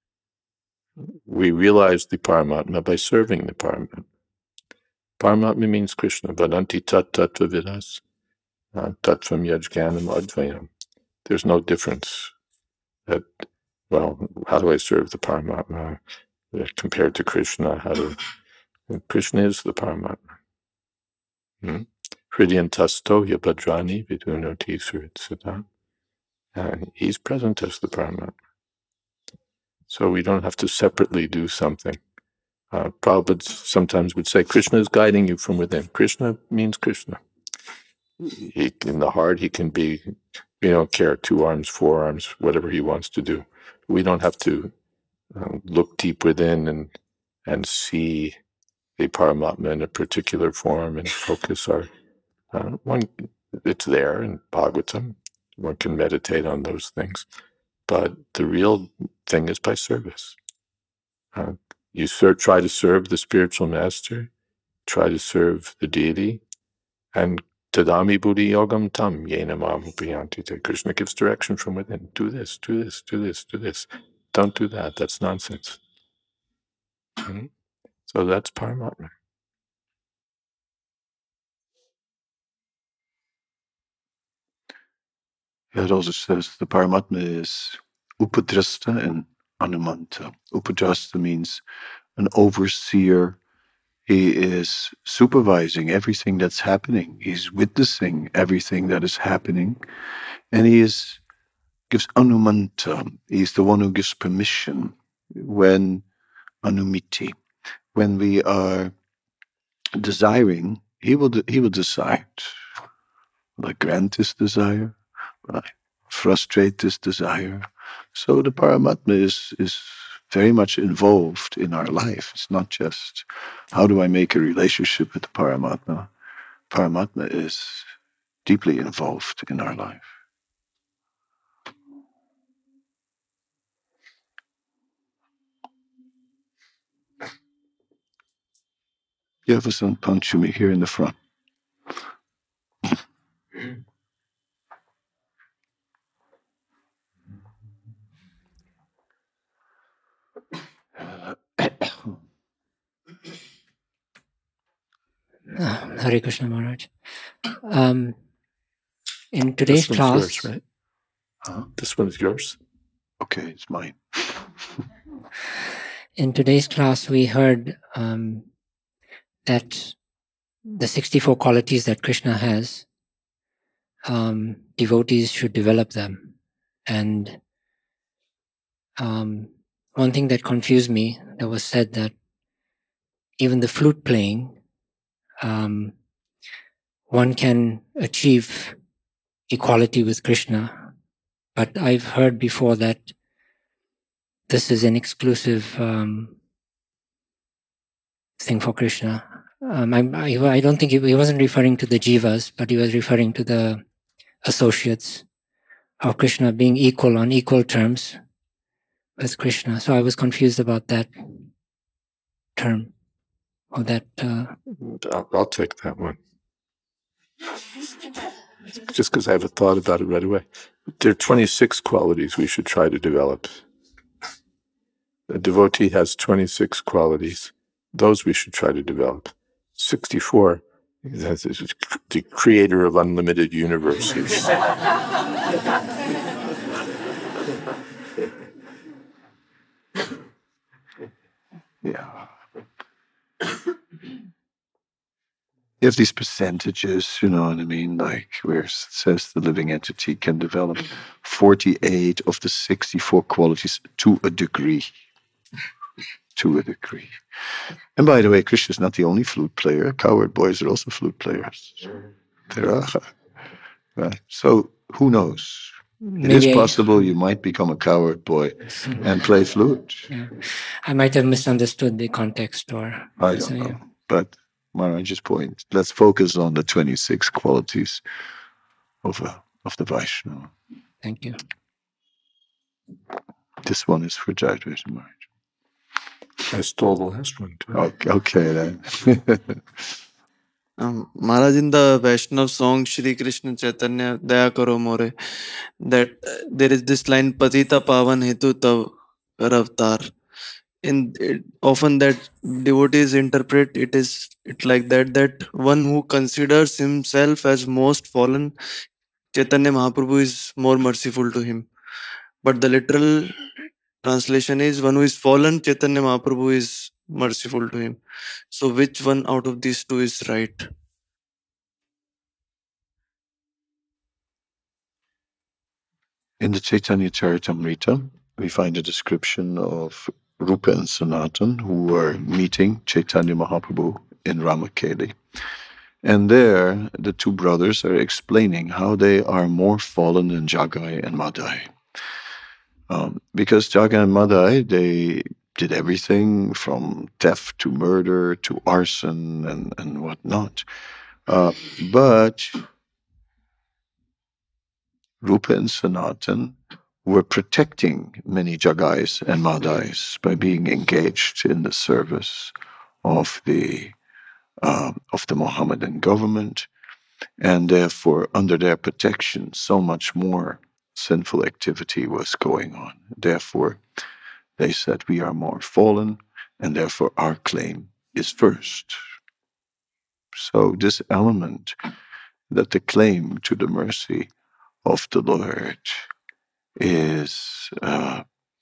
We realize the Paramatma by serving the Paramatma. Paramatma means Krishna, Vadanti tat tattva vidas, tattvam yajganam advayam. There's no difference. That, well, how do I serve the Paramatma compared to Krishna? How do Krishna is the Paramatma. Hmm? Hridyantastoya Bhadrani Vidunoti Suritsata. And he's present as the Paramatma. So we don't have to separately do something. Uh, Prabhupada sometimes would say, Krishna is guiding you from within. Krishna means Krishna. He, in the heart, he can be, we don't care, two arms, four arms, whatever he wants to do. We don't have to um, look deep within and and see the Paramatma in a particular form and focus our, uh, one, it's there in Bhagavatam. One can meditate on those things. But the real thing is by service. Uh, you ser- try to serve the spiritual master, try to serve the deity, and tadami buddhi yogam tam yena mam upayanti. Krishna gives direction from within. Do this, do this, do this, do this. Don't do that. That's nonsense. Mhm. So that's Paramatma. Yeah, it also says the Paramatma is Upadrasta and Anumanta. Upadrasta means an overseer. He is supervising everything that's happening. He's witnessing everything that is happening. And he is gives Anumanta. He's the one who gives permission when Anumiti. When we are desiring, he will he will decide. Will I grant this desire? Will I frustrate this desire? So the Paramatma is is very much involved in our life. It's not just how do I make a relationship with the Paramatma. Paramatma is deeply involved in our life. Jefferson Panchami here in the front. Uh, Hare Krishna Maharaj. Um, in today's This one's class, yours, right? Huh? This one's yours. Okay, it's mine. in today's class, we heard um, that the sixty-four qualities that Krishna has, um, devotees should develop them. And um, one thing that confused me, that was said that even the flute playing, um, one can achieve equality with Krishna. But I've heard before that this is an exclusive um, thing for Krishna. Um, I, I, I don't think he, he wasn't referring to the jivas, but he was referring to the associates of Krishna being equal on equal terms with Krishna. So I was confused about that term or that. Uh, I'll, I'll take that one. Just because I have a thought about it right away. There are twenty-six qualities we should try to develop. A devotee has twenty-six qualities. Those we should try to develop. sixty-four, that's the creator of unlimited universes. Yeah. You have these percentages, you know what I mean? Like where it says the living entity can develop forty-eight of the sixty-four qualities to a degree. To a degree. And by the way, Krishna's not the only flute player. Cowherd boys are also flute players. There are. Right. So who knows? It is possible you might become a cowherd boy and play flute. Yeah. I might have misunderstood the context, or I don't so, know. yeah. But Maharaj's point, let's focus on the twenty-six qualities of, a, of the Vaishnava. Thank you. This one is for Jayadvaita Maharaj. I stole the last one too. Okay, okay then. Um, Maharaj, in the Vaishnav song Shri Krishna Chaitanya Daya Karo More, that uh, there is this line Patita Pavan Hetu Tav Kar Avatar. In it, often that devotees interpret it is it like that that one who considers himself as most fallen, Chaitanya Mahaprabhu is more merciful to him. But the literal translation is one who is fallen, Chaitanya Mahaprabhu is merciful to him. So which one out of these two is right? In the Chaitanya Charitamrita, we find a description of Rupa and Sanatan, who were meeting Chaitanya Mahaprabhu in Ramakeli. And there, the two brothers are explaining how they are more fallen than Jagai and Madai. Um, because Jagai and Madai, they did everything from theft to murder to arson and, and whatnot. Uh, but Rupa and Sanatan were protecting many Jagais and Madais by being engaged in the service of the uh, of the Mohammedan government, and therefore under their protection so much more sinful activity was going on. Therefore, they said we are more fallen, and therefore our claim is first. So this element that the claim to the mercy of the Lord is uh,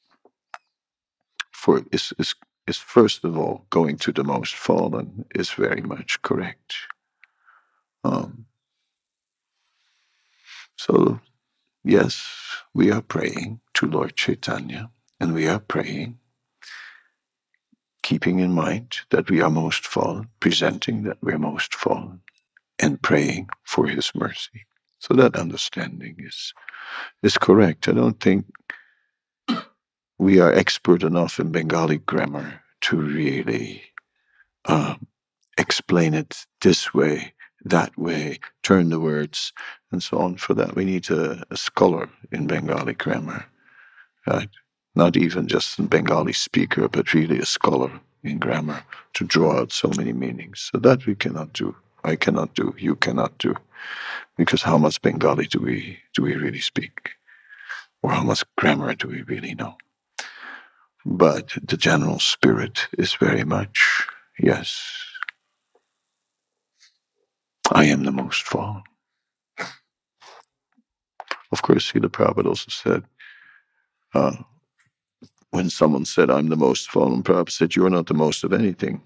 for is, is is first of all going to the most fallen is very much correct. Um, so yes, we are praying to Lord Chaitanya, and we are praying, keeping in mind that we are most fallen, presenting that we're most fallen, and praying for His mercy. So that understanding is is correct. I don't think we are expert enough in Bengali grammar to really um, explain it this way, that way, turn the words, and so on. For that, we need a, a scholar in Bengali grammar, right? Not even just a Bengali speaker, but really a scholar in grammar to draw out so many meanings. So that we cannot do. I cannot do. You cannot do. Because how much Bengali do we do we really speak? Or how much grammar do we really know? But the general spirit is very much, yes, I am the most fallen. Of course, Srila Prabhupada also said, uh, when someone said, I'm the most fallen, Prabhupada said, you are not the most of anything.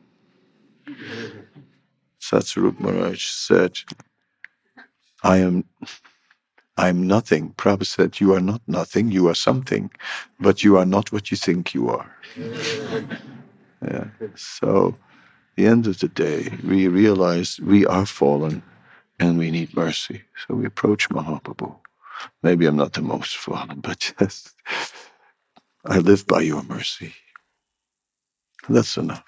Satsarup Maharaj said, I am I am nothing. Prabhupada said, you are not nothing, you are something, but you are not what you think you are. Yeah. So, at the end of the day, we realize we are fallen and we need mercy. So we approach Mahaprabhu. Maybe I'm not the most fallen, but just, I live by your mercy. That's enough.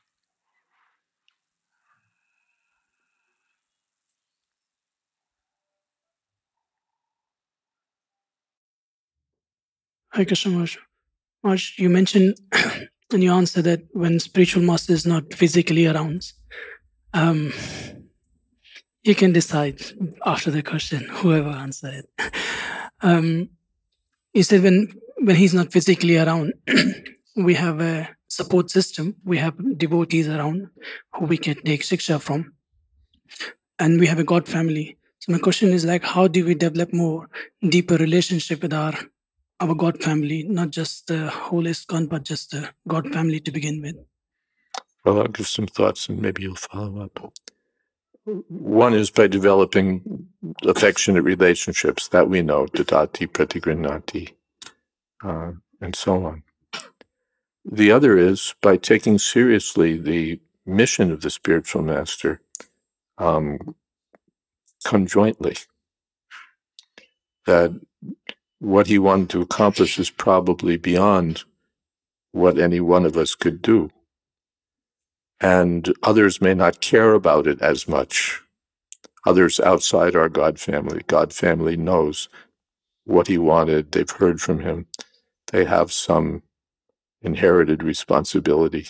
Hi, Krishna Maharaj. Maharaj, you mentioned in your answer that when spiritual master is not physically around, um, you can decide after the question, whoever answered it. Um, you said when, when he's not physically around, we have a support system. We have devotees around who we can take shiksha from. And we have a God family. So my question is like, how do we develop more deeper relationship with our our God family, not just the whole ISKCON, but just the God family to begin with? Well, I'll give some thoughts and maybe you'll follow up. One is by developing affectionate relationships that we know, dadati, pratigrinati, uh, and so on. The other is by taking seriously the mission of the spiritual master um, conjointly. That what he wanted to accomplish is probably beyond what any one of us could do. And others may not care about it as much. Others outside our God family. God family knows what he wanted. They've heard from him. They have some inherited responsibility.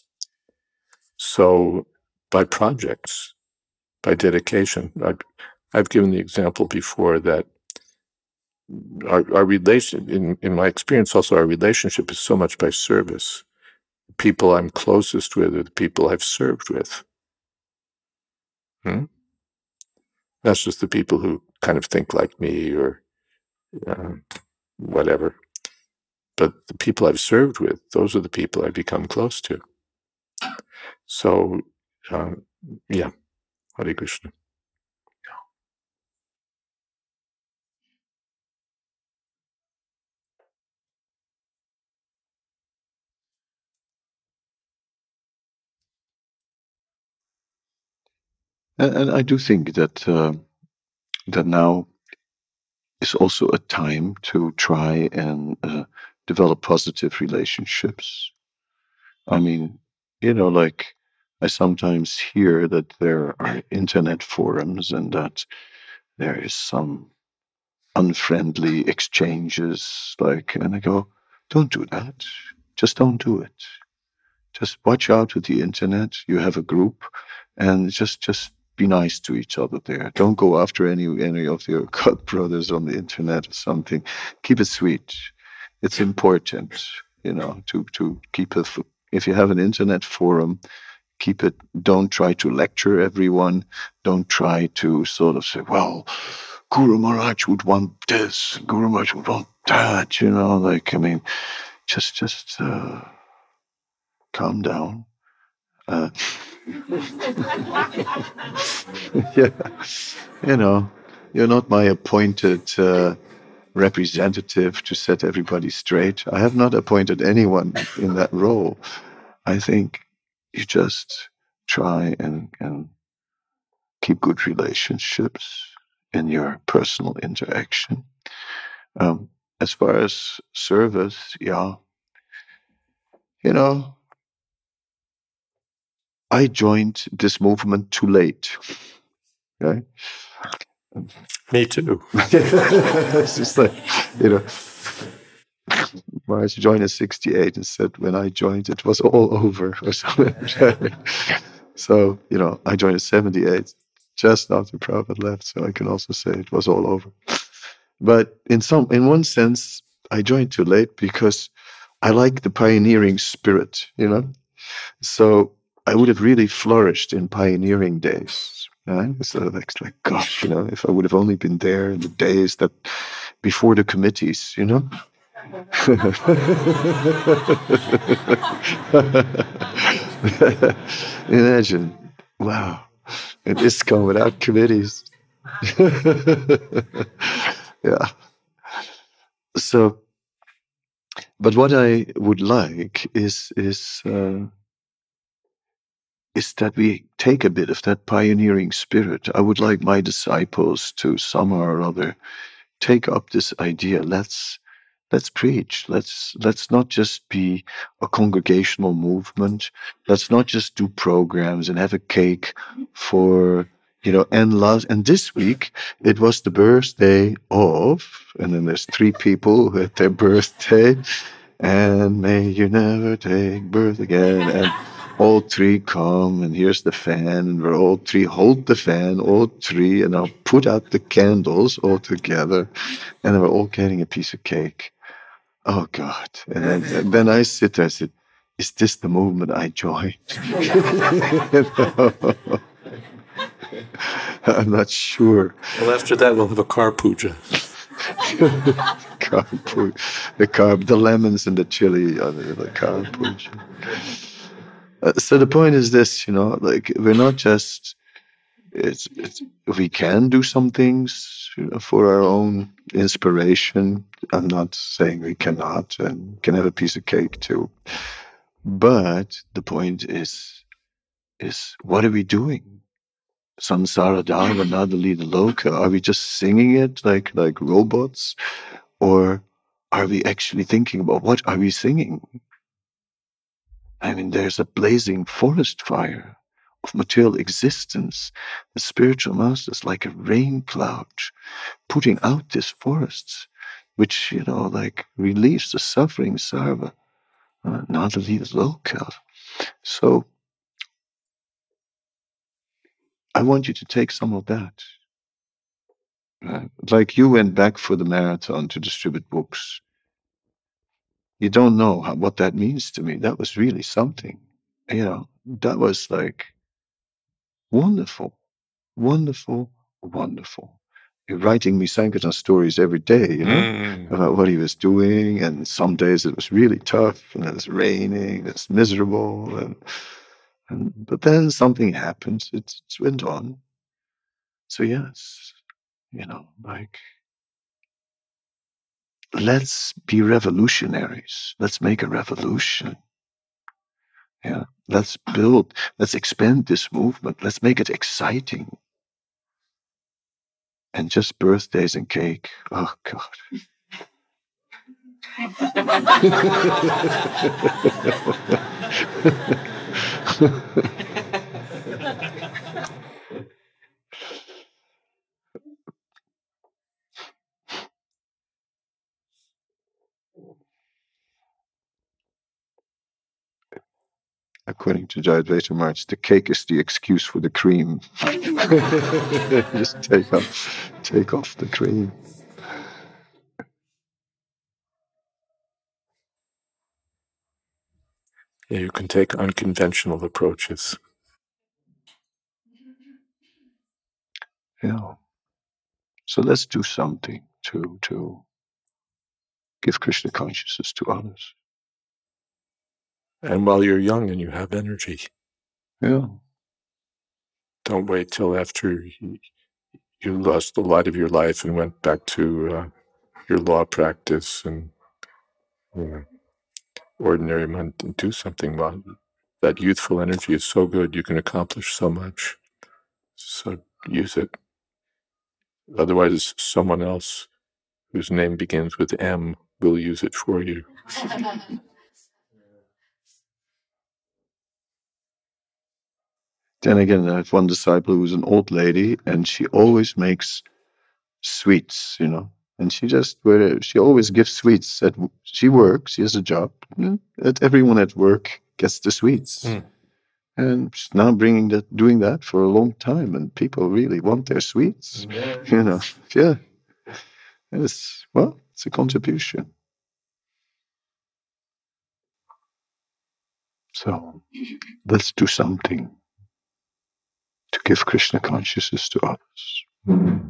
So by projects, by dedication, I've, I've given the example before that our, our relation, in, in my experience also, our relationship is so much by service. The people I'm closest with are the people I've served with. Hmm? That's just the people who kind of think like me or uh, whatever. But the people I've served with, those are the people I've become close to. So, uh, yeah, Hare Krishna. And, and I do think that uh, that now is also a time to try and uh, develop positive relationships. I mean, you know, like I sometimes hear that there are internet forums and that there is some unfriendly exchanges, like, and I go, don't do that. Just don't do it. Just watch out with the internet. You have a group, and just just be nice to each other there. Don't go after any any of your cut brothers on the internet or something. Keep it sweet. It's important, you know, to to keep it. If you have an internet forum, keep it. Don't try to lecture everyone. Don't try to sort of say, well, Guru Maharaj would want this, Guru Maharaj would want that, you know, like, I mean, just, just uh, calm down. Uh, yeah, you know, you're not my appointed uh, representative to set everybody straight. I have not appointed anyone in that role. I think you just try and, and keep good relationships in your personal interaction. Um, as far as service, yeah, you know, I joined this movement too late. Right? Me too. It's just like, you know, Maharaj joined in sixty-eight and said when I joined it was all over or something. So, you know, I joined in seventy-eight, just after Prabhupada left, so I can also say it was all over. But in some, in one sense, I joined too late because I like the pioneering spirit, you know. So I would have really flourished in pioneering days. Right? So like, like, gosh, you know, if I would have only been there in the days that before the committees, you know. Imagine, wow, an ISKCON without committees. Yeah. So, but what I would like is is uh, is that we take a bit of that pioneering spirit. I would like my disciples to somehow or other take up this idea. Let's let's preach. Let's let's not just be a congregational movement. Let's not just do programs and have a cake for, you know, and last and this week it was the birthday of, and then there's three people who had their birthday, and may you never take birth again, and all three come, and here's the fan, and we're all three hold the fan, all three, and I'll put out the candles all together, and then we're all getting a piece of cake. Oh God! And then, and then I sit there. I said, "Is this the movement I joined?" I'm not sure. Well, after that, we'll have a car puja. Car puja, the car, the lemons and the chili on the, the car puja. Uh, so the point is this, you know, like we're not just. It's, it's we can do some things, you know, for our own inspiration. I'm not saying we cannot, and can have a piece of cake too. But the point is, is what are we doing? Samsara Dharma Nadali Loka. Are we just singing it like like robots, or are we actually thinking about what are we singing? I mean, there's a blazing forest fire of material existence. The spiritual master is like a rain cloud putting out this forest, which, you know, like relieves the suffering sarva, uh, Nadali Loka. So I want you to take some of that. Uh, like you went back for the marathon to distribute books. You don't know how, what that means to me. That was really something. You know, that was like wonderful, wonderful, wonderful. You're writing me Sankirtan stories every day, you know, mm. about what he was doing. And some days it was really tough, and it was raining, it's miserable. And, and but then something happened. It, it went on. So yes, you know, like, let's be revolutionaries. Let's make a revolution. Yeah, let's build, let's expand this movement. Let's make it exciting. And just birthdays and cake. Oh, God. According to Jayadvaita Maharaj, the cake is the excuse for the cream. Just take off, take off the cream. Yeah, you can take unconventional approaches. Yeah. So let's do something to to give Krishna consciousness to others. And while you're young and you have energy, Yeah. don't wait till after you, you lost a lot of your life and went back to uh, your law practice and you know, ordinary month and do something. Well, that youthful energy is so good. You can accomplish so much. So use it. Otherwise, someone else whose name begins with M will use it for you. Then again, I have one disciple who's an old lady, and she always makes sweets, you know. And she just, she always gives sweets. At, she works, she has a job. You know, that everyone at work gets the sweets. Mm. And she's now bringing that, doing that for a long time, and people really want their sweets. Yeah. You know, yeah. It's, well, it's a contribution. So let's do something to give Krishna consciousness to others. Mm-hmm.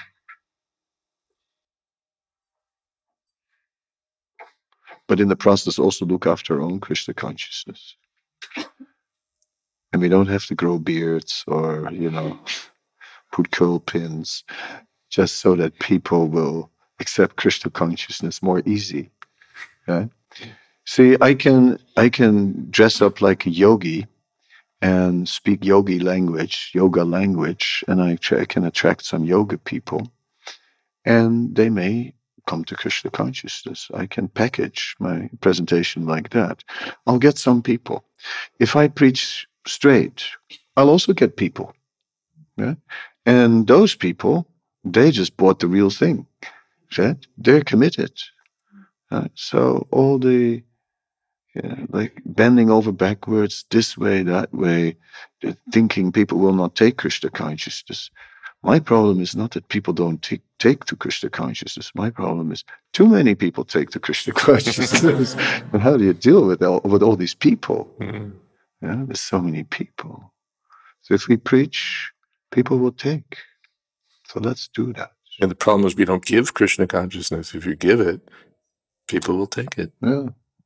But in the process, also look after our own Krishna consciousness. And we don't have to grow beards or, you know, put curl pins, just so that people will accept Krishna consciousness more easy. Right? See, I can I can dress up like a yogi and speak yogi language, yoga language, and I, I can attract some yoga people, and they may come to Krishna consciousness. I can package my presentation like that. I'll get some people. If I preach straight, I'll also get people. Yeah? And those people, they just bought the real thing. Right? They're committed. Right? So all the yeah, like bending over backwards, this way, that way, thinking people will not take Krishna consciousness. My problem is not that people don't take, take to Krishna consciousness. My problem is too many people take to Krishna consciousness. And how do you deal with all, with all these people? Mm-hmm. Yeah, there's so many people. So if we preach, people will take. So let's do that. And the problem is we don't give Krishna consciousness. If you give it, people will take it. Yeah.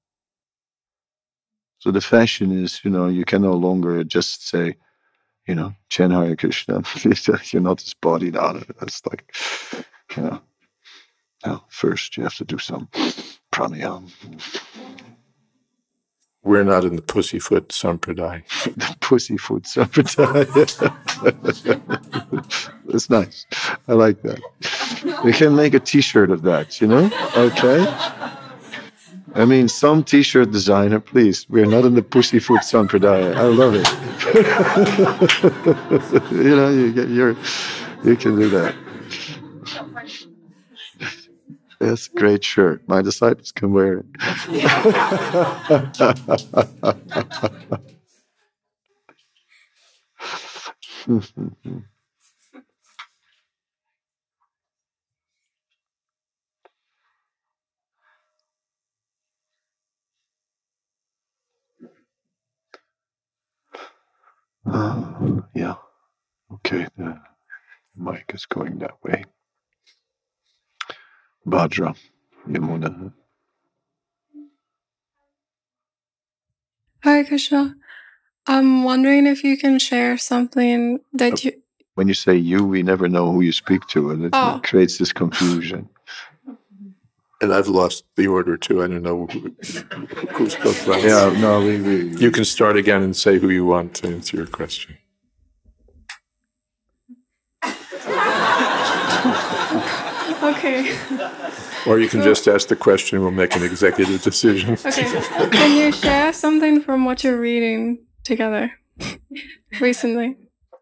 So the fashion is, you know, you can no longer just say, you know, chant Hare Krishna. You're not this body now. That's like, you know, now first you have to do some pranayama. We're not in the pussyfoot sampradaya. The pussyfoot sampradaya. That's nice. I like that. We can make a T-shirt of that, you know? Okay? I mean, some T-shirt designer, please. We're not in the pussyfoot sampradaya. I love it. You know, you get your, you can do that. That's a great shirt. My disciples can wear it. Uh, yeah. Okay, the mic is going that way. Bhadra, Yamuna. Hare Krishna. I'm wondering if you can share something that you... When you say you, we never know who you speak to, and it, oh. it creates this confusion. And I've lost the order too. I don't know who, who spoke last. Yeah, no, we, we. You can start again and say who you want to answer your question. Okay. Or you can just ask the question. We'll make an executive decision. Okay. Can you share something from what you're reading together recently?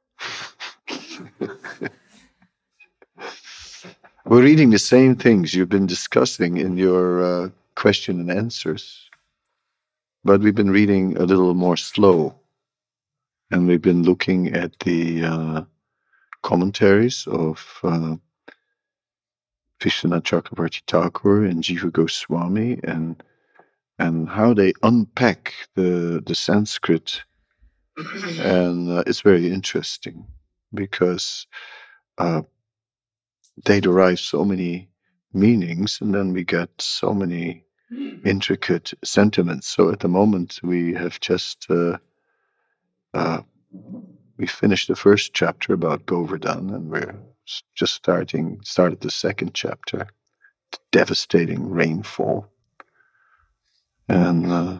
We're reading the same things you've been discussing in your uh, question and answers, but we've been reading a little more slow, and we've been looking at the uh, commentaries of uh, Vishwanath Chakravarti Thakur and Jiva Goswami, and and how they unpack the the Sanskrit, and uh, it's very interesting because uh, they derive so many meanings, and then we get so many intricate sentiments. So at the moment, we have just uh, uh, we finished the first chapter about Govardhan, and we're just starting started the second chapter, devastating rainfall, and uh,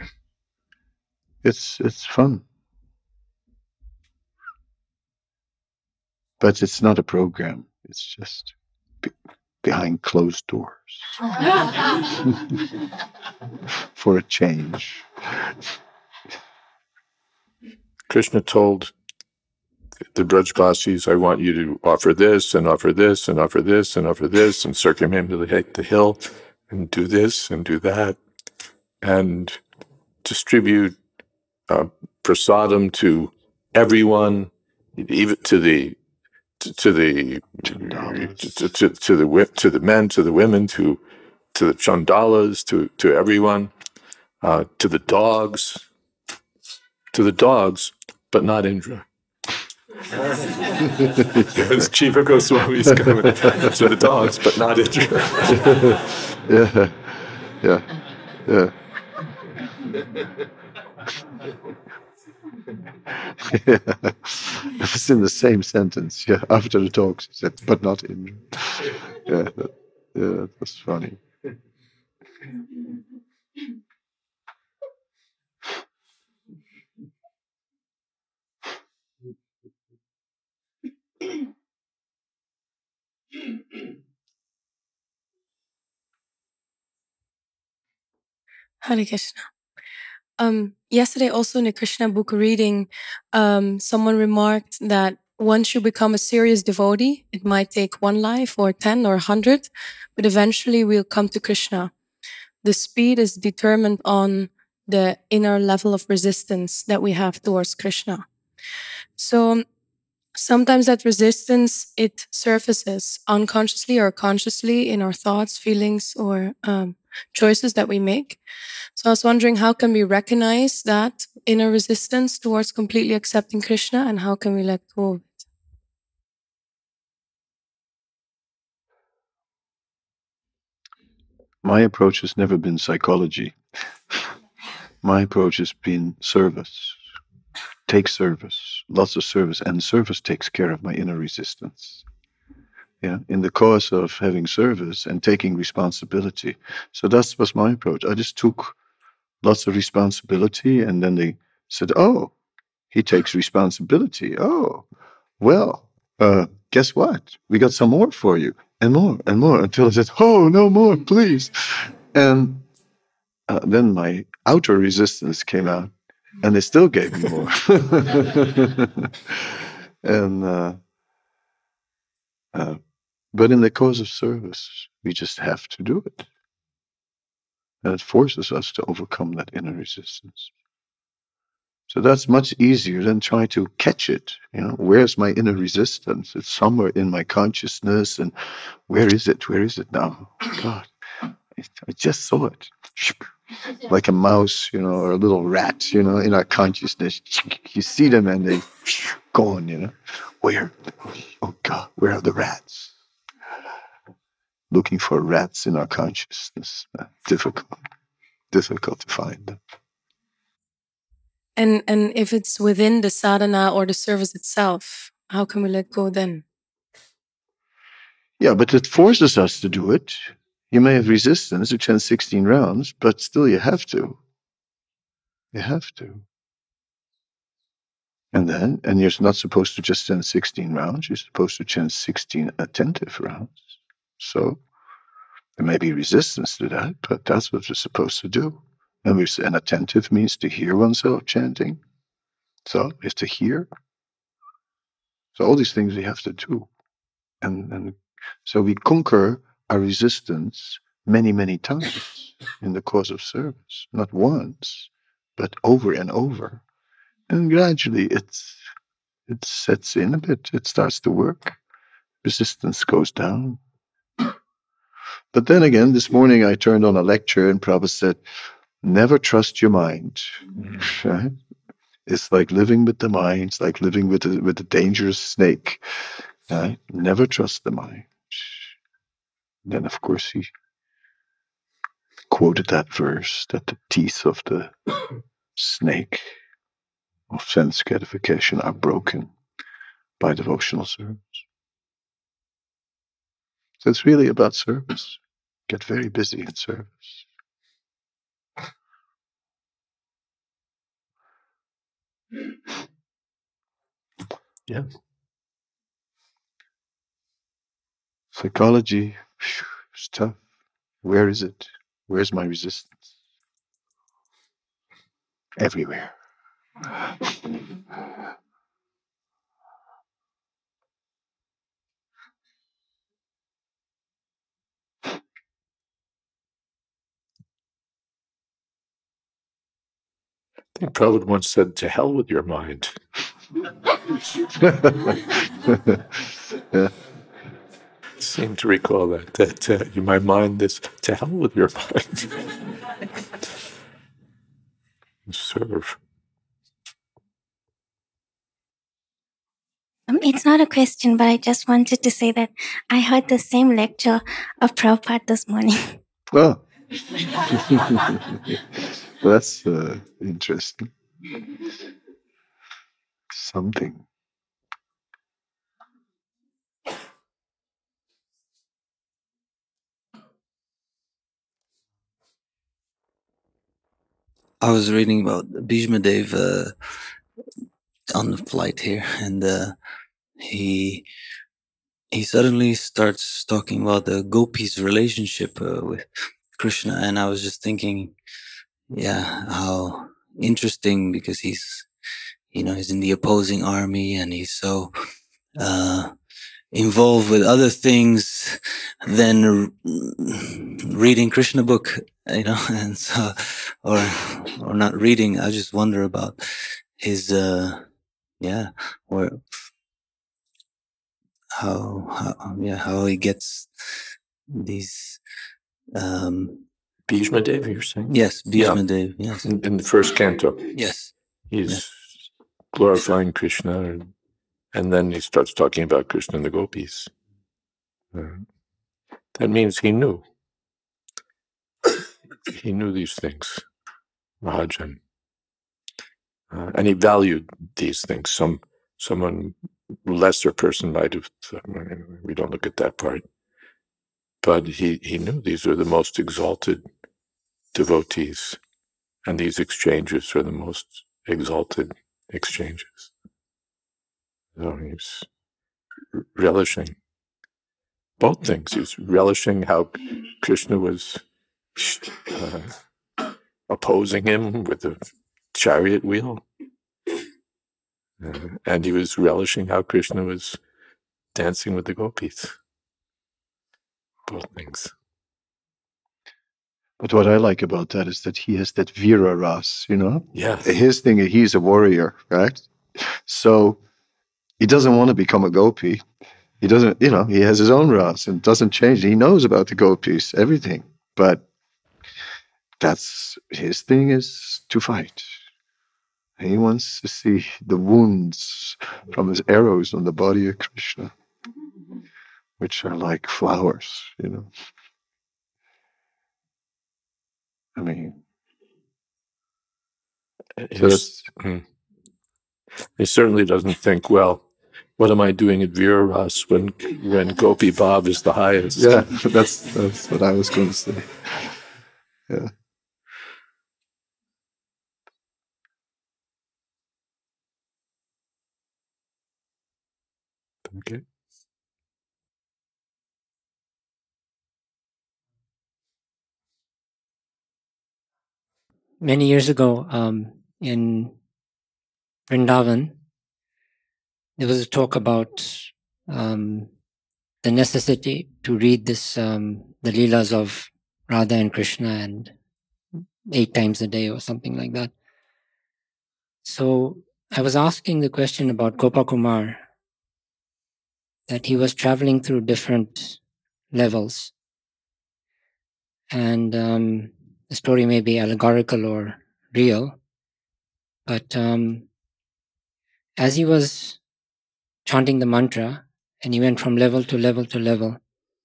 it's it's fun, but it's not a program. It's just be behind closed doors for a change. Krishna told the Brajbasis, I want you to offer this and offer this and offer this and offer this and circumambulate the hill and do this and do that and distribute uh, prasadam to everyone, even to the to, to the to, to, to the to the men, to the women, to to the chandalas, to to everyone, uh, to the dogs, to the dogs, but not Indra. It's Jiva Goswami's coming to the dogs, but not Indra. Yeah, yeah, yeah. Yeah. It was in the same sentence. Yeah, after the talks, he said, "But not Indra." Yeah, that, yeah, that was funny. Hare Krishna. Um, yesterday, also in the Krishna book reading, um, someone remarked that once you become a serious devotee, it might take one life or ten or a hundred, but eventually we'll come to Krishna. The speed is determined on the inner level of resistance that we have towards Krishna. So sometimes that resistance, it surfaces unconsciously or consciously in our thoughts, feelings, or um, choices that we make. So I was wondering, how can we recognize that inner resistance towards completely accepting Krishna, and how can we let go of it? My approach has never been psychology. My approach has been service. Take service, lots of service, and service takes care of my inner resistance. Yeah, in the course of having service and taking responsibility. So that was my approach. I just took lots of responsibility, and then they said, "Oh, he takes responsibility. Oh, well, uh, guess what? We got some more for you, and more and more," until I said, "Oh, no more, please." And uh, then my outer resistance came out, and they still gave me more. and uh, uh, but in the course of service, we just have to do it, and it forces us to overcome that inner resistance. So that's much easier than trying to catch it. You know, where's my inner resistance? It's somewhere in my consciousness, and where is it? Where is it now? God, I just saw it. Like a mouse, you know, or a little rat, you know, in our consciousness. You see them and they gone, you know. Where? Oh God, where are the rats? Looking for rats in our consciousness. Uh, difficult, difficult to find them. And and if it's within the sadhana or the service itself, how can we let go then? Yeah, but it forces us to do it. You may have resistance to chant sixteen rounds, but still you have to. You have to. And then, and you're not supposed to just chant sixteen rounds, you're supposed to chant sixteen attentive rounds. So there may be resistance to that, but that's what you're supposed to do. And, we, and attentive means to hear oneself chanting. So it's to hear. So all these things we have to do. And, and so we conquer our resistance many, many times in the course of service. Not once, but over and over. And gradually it's, it sets in a bit. It starts to work. Resistance goes down. But then again, this morning I turned on a lecture and Prabhupada said, never trust your mind. Right? It's like living with the mind. It's like living with a, with a dangerous snake. Right? Never trust the mind. Then, of course, he quoted that verse that the teeth of the snake of sense gratification are broken by devotional service. So it's really about service. Get very busy in service. Yeah. Psychology, phew, it's tough. Where is it? Where's my resistance? Everywhere. I think Prabhupada once said, to hell with your mind. Yeah. Seem to recall that, that uh, my mind is, to hell with your mind. Serve. Um, it's not a question, but I just wanted to say that I heard the same lecture of Prabhupada this morning. Oh. That's uh, interesting. Something. I was reading about Bhishma Dev uh, on the flight here, and uh, he he suddenly starts talking about the gopis' relationship uh, with Krishna, and I was just thinking, yeah, how interesting, because he's, you know, he's in the opposing army, and he's so uh, involved with other things than r- reading Krishna book, you know, and so, or or not reading. I just wonder about his, uh, yeah, or how, how, yeah, how he gets these. Um, Bhishma Dev, you're saying? yes, Bhishma Yeah. Dev. Yes, In, in the first canto. yes, He's yes. glorifying Krishna, and, and then he starts talking about Krishna and the gopis. Uh, that means he knew. He knew these things, Mahajan. Uh, and he valued these things. Some someone lesser person might have, we don't look at that part. But he, he knew these are the most exalted devotees, and these exchanges are the most exalted exchanges. So he's relishing both things. He's relishing how Krishna was uh, opposing him with a chariot wheel, uh, and he was relishing how Krishna was dancing with the gopis. Both things. But what I like about that is that he has that Vira Ras, you know? Yes. His thing, he's a warrior, right? So he doesn't want to become a gopi. He doesn't, you know, he has his own Ras and doesn't change. He knows about the gopis, everything. But that's his thing, is to fight. He wants to see the wounds from his arrows on the body of Krishna, which are like flowers, you know. I mean, so He's, he certainly doesn't think, well, what am I doing at Veera Ras when when Gopi Bhav is the highest? Yeah, that's that's what I was going to say. Yeah. Okay. Many years ago, um, in Vrindavan, there was a talk about um, the necessity to read this, um, the Leelas of Radha and Krishna, and eight times a day or something like that. So I was asking the question about Gopakumar, that he was traveling through different levels. And um, the story may be allegorical or real, but um, as he was chanting the mantra, and he went from level to level to level,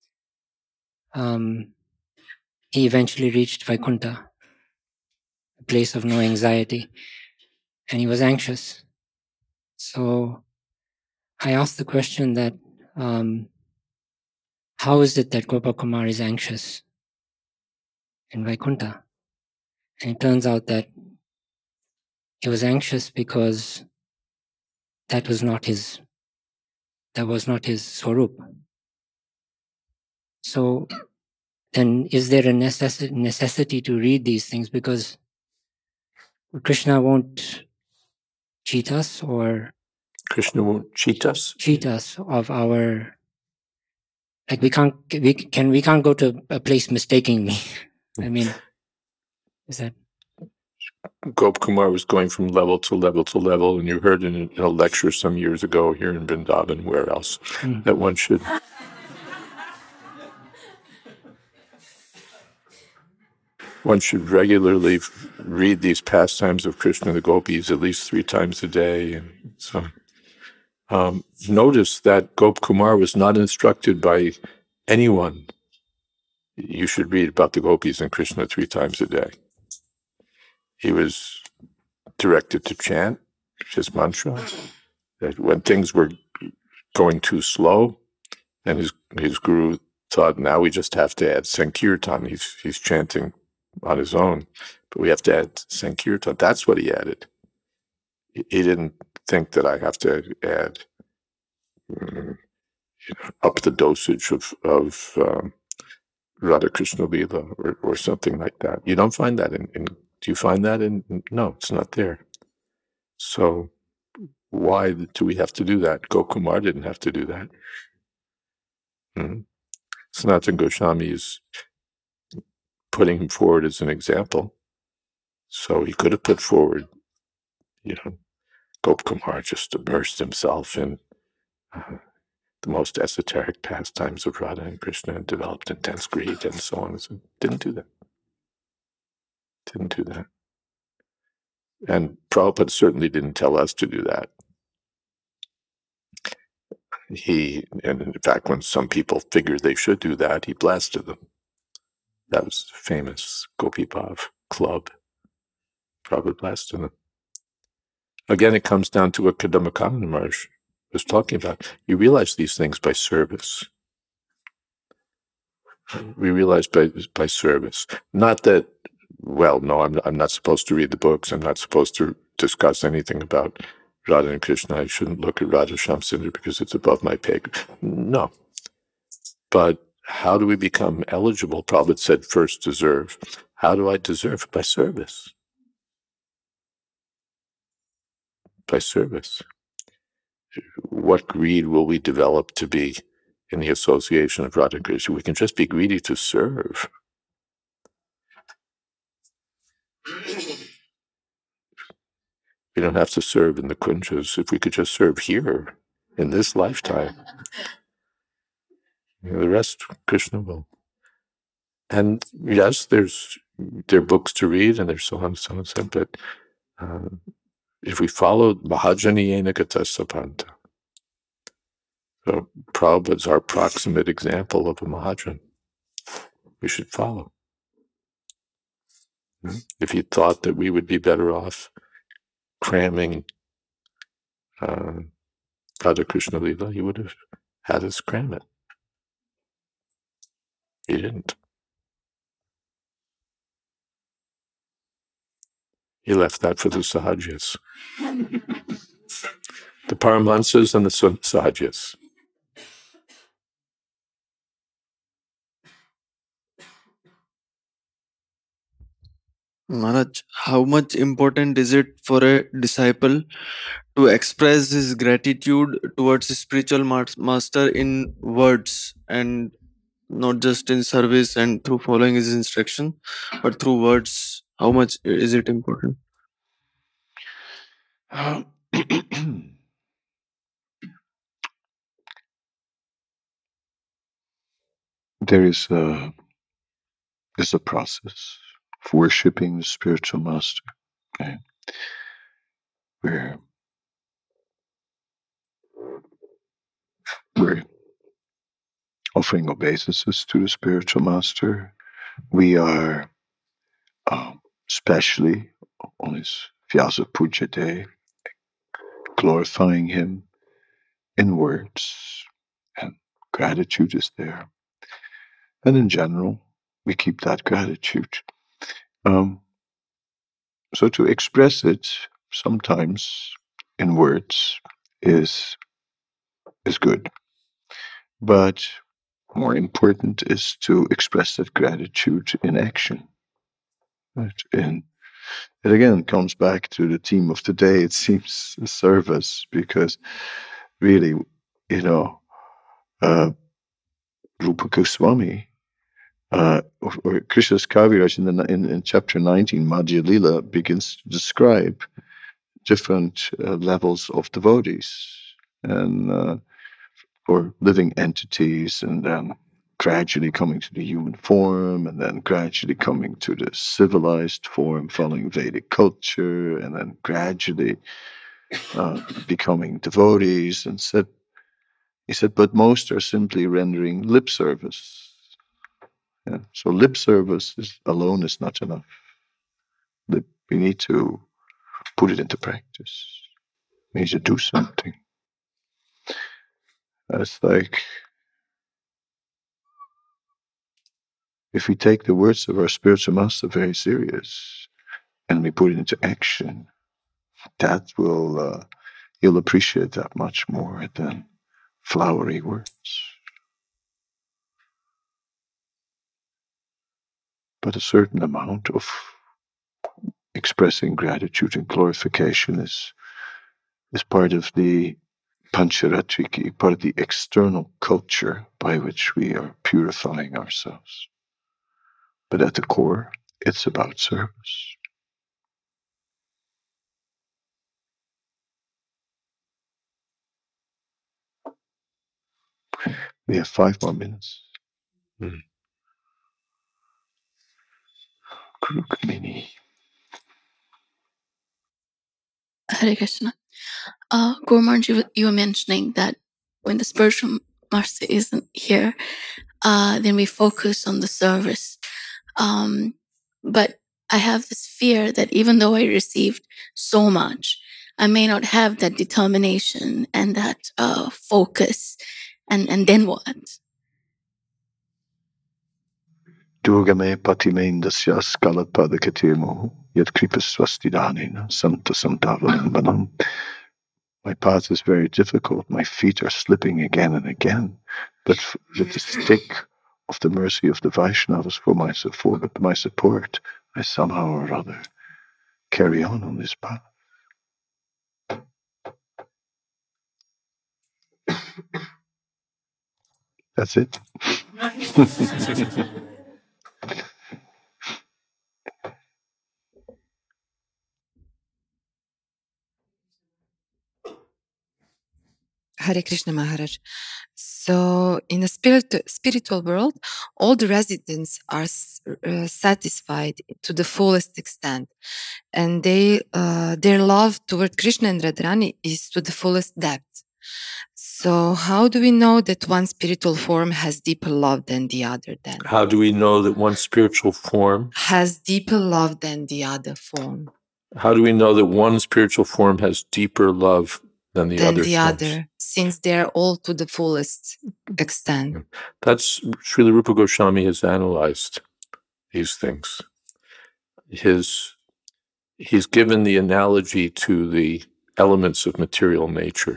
um, he eventually reached Vaikuntha, a place of no anxiety, and he was anxious. So I asked the question that, um, how is it that Gopakumar is anxious in Vaikuntha? And it turns out that he was anxious because that was not his, that was not his swarup. So then is there a necessi- necessity to read these things? Because Krishna won't cheat us or Krishna won't cheat us. cheat us of our, like we can't, we can, we can't go to a place mistakenly. I mean, is that? Gop Kumar was going from level to level to level, and you heard in a lecture some years ago here in Vrindavan, where else, Mm. that one should one should regularly read these pastimes of Krishna and the gopis at least three times a day. And so, um, notice that Gop Kumar was not instructed by anyone. You should read about the gopis and Krishna three times a day. He was directed to chant his mantra. That when things were going too slow, and his his guru thought, now we just have to add Sankirtan. He's he's chanting on his own, but we have to add Sankirtan. That's what he added. He, he didn't think that I have to add um, you know, up the dosage of of um, Radha Krishna Lila or, or something like that. You don't find that in, in. Do you find that in? No, it's not there. So why do we have to do that? Gokumar didn't have to do that. Mm-hmm. Sanatana Goswami is putting him forward as an example. So he could have put forward, you know, Gopakumar just immersed himself in uh, the most esoteric pastimes of Radha and Krishna and developed intense greed and so on. So didn't do that. Didn't do that. And Prabhupada certainly didn't tell us to do that. He, and in fact, when some people figured they should do that, he blasted them. That was the famous Gopi Bhav club. Prabhupada blasted them. Again, it comes down to what Kadamba Kanana Maharaj was talking about. You realize these things by service. We realize by by service. Not that, well, no, I'm I'm not supposed to read the books. I'm not supposed to discuss anything about Radha and Krishna. I shouldn't look at Radha Shamsundar because it's above my pay grade. No. But how do we become eligible? Prabhupada said first deserve. How do I deserve? By service. By service. What greed will we develop to be in the association of Radha and Krishna? We can just be greedy to serve. We don't have to serve in the kunjas. If we could just serve here in this lifetime, you know, the rest Krishna will. And yes, there's there are books to read, and there's so on and so on and so on. But uh, if we follow Mahajaniyena Gata Sapanta, so Prabhupada's our proximate example of a Mahajan, we should follow. If he thought that we would be better off cramming uh, Radha Krishna Lila, he would have had us cram it. He didn't. He left that for the Sahajas. The Paramahansas and the Sahajas. Maharaj, how much important is it for a disciple to express his gratitude towards his spiritual master in words and not just in service and through following his instruction, but through words? How much is it important? Uh, there is a, is a process of worshipping the spiritual master, okay? Where we're offering obeisances to the spiritual master. We are, um, especially on his Vyasa Puja Day, glorifying him in words, and gratitude is there. And in general, we keep that gratitude. Um, so to express it sometimes in words is is good, but more important is to express that gratitude in action. Right? And it again comes back to the theme of the day, it seems, service, because really, you know, uh, Rupa Goswami, uh, or, or Krishna's Kaviraj in, the, in, in chapter nineteen, Madhya Lila, begins to describe different uh, levels of devotees and uh, for living entities, and then gradually coming to the human form, and then gradually coming to the civilized form following Vedic culture, and then gradually uh, becoming devotees. And said, he said, but most are simply rendering lip service. Yeah. So lip service is, alone is not enough. We need to put it into practice. We need to do something. It's like if we take the words of our spiritual master very serious and we put it into action, that will, uh, you'll appreciate that much more than flowery words. But a certain amount of expressing gratitude and glorification is, is part of the Pancharatriki, part of the external culture by which we are purifying ourselves. But at the core, it's about service. We have five more minutes. Mm. Krukmini. Hare Krishna. Uh, Guru Maharaj, you, you were mentioning that when the spiritual master isn't here, uh, then we focus on the service. Um, but I have this fear that even though I received so much, I may not have that determination and that uh, focus. And, and then what? Durgame patimendasya skalatpadakatirmo yat kripaswastidanena santa santavalambanam. My path is very difficult. My feet are slipping again and again. But with the stick of the mercy of the Vaishnavas for my support, my support, I somehow or other carry on on this path. That's it. Hare Krishna Maharaj. So, in the spirit, spiritual world, all the residents are uh, satisfied to the fullest extent, and they uh, their love toward Krishna and Radharani is to the fullest depth. So, how do we know that one spiritual form has deeper love than the other? Then, how do we know that one spiritual form has deeper love than the other form? How do we know that one spiritual form has deeper love than the than other the forms. other, since they're all to the fullest extent. That's Srila Rupa Goswami has analyzed these things. His he's given the analogy to the elements of material nature.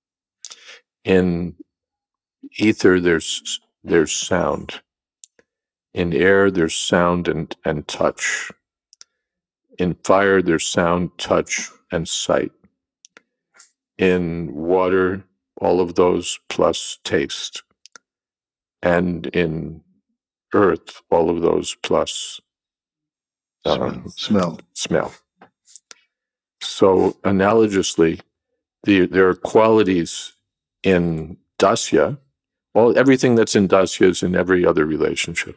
In ether, there's there's sound. In air, there's sound and, and touch. In fire, there's sound, touch, and sight. In water, all of those plus taste. And in earth, all of those plus um, smell. smell. So analogously, the, there are qualities in dasya. All everything that's in dasya is in every other relationship.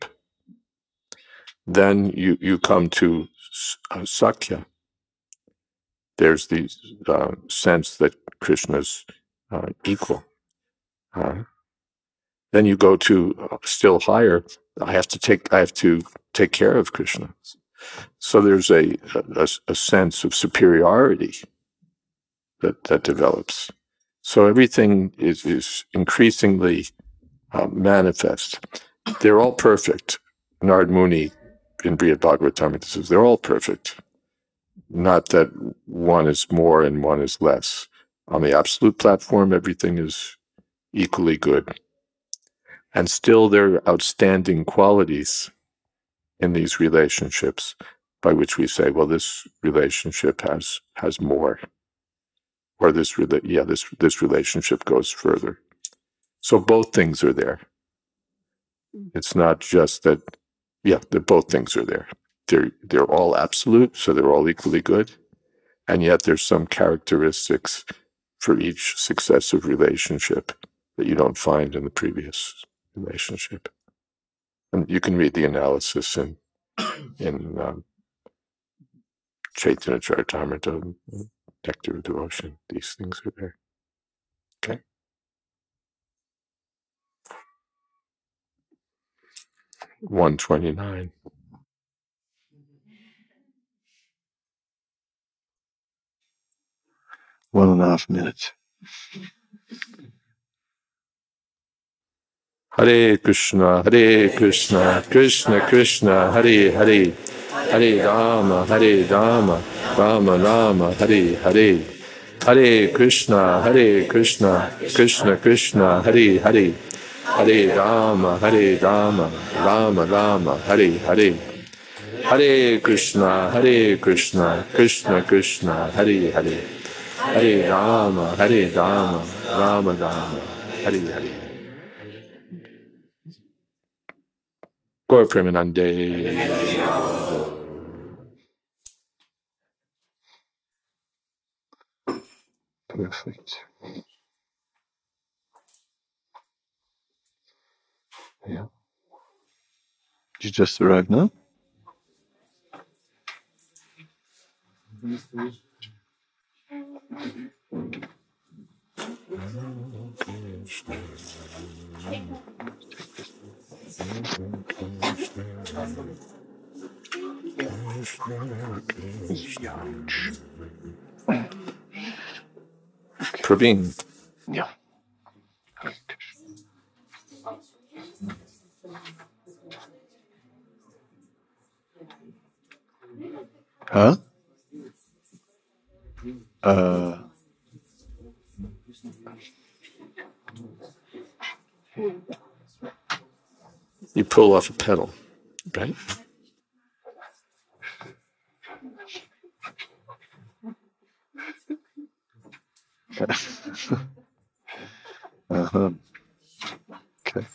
Then you, you come to uh, Sakya. There's the uh, sense that Krishna's uh, equal. Uh, then you go to uh, still higher. I have to take. I have to take care of Krishna. So there's a a, a sense of superiority that that develops. So everything is is increasingly uh, manifest. They're all perfect. Narad Muni in Brihad Bhagavatamrita says they're all perfect. Not that one is more and one is less. On the absolute platform, everything is equally good. And still there are outstanding qualities in these relationships by which we say, well, this relationship has has more. Or this, yeah, this, this relationship goes further. So both things are there. It's not just that, yeah, the, both things are there. They're, they're all absolute, so they're all equally good. And yet there's some characteristics for each successive relationship that you don't find in the previous relationship. And you can read the analysis in, in um, Chaitanya Charitamrita, Nectar of Devotion. These things are there. Okay? one twenty-nine. One and a half minutes. Hare Krishna, Hare Krishna, Krishna Krishna, Hare Hare, Hare Rama, Hare Rama, Rama Rama, Hare Hare, Hare Krishna, Hare Krishna, Krishna Krishna, Hare Hare, Hare Rama, Hare Rama, Rama Rama, Hare Hare, Hare Krishna, Hare Krishna, Krishna Krishna, Hare Hare, Hare Rama, Hare Rama, Rama Rama, Hare Hare. Gaur Premanande. Perfect. Yeah. You just arrived now? Praveen. Yeah. Huh? Uh, You pull off a pedal, right? uh-huh. Okay.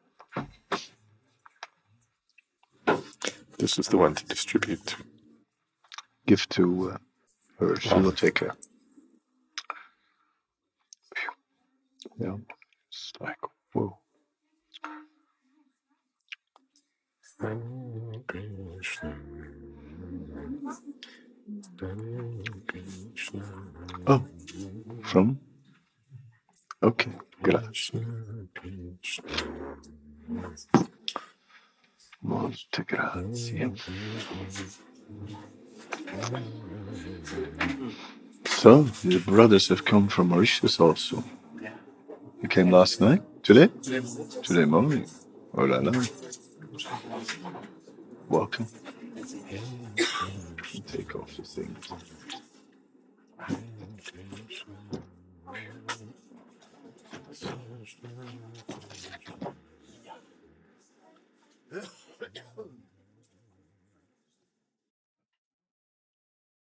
This is the one to distribute. Give to uh, her. She will take care. Yeah. It's like, whoa. Oh, from? Okay, grazie. Molte grazie. So, the brothers have come from Mauritius also. You came last night? Today? Today morning. Oh la la. Welcome. Take off the thing.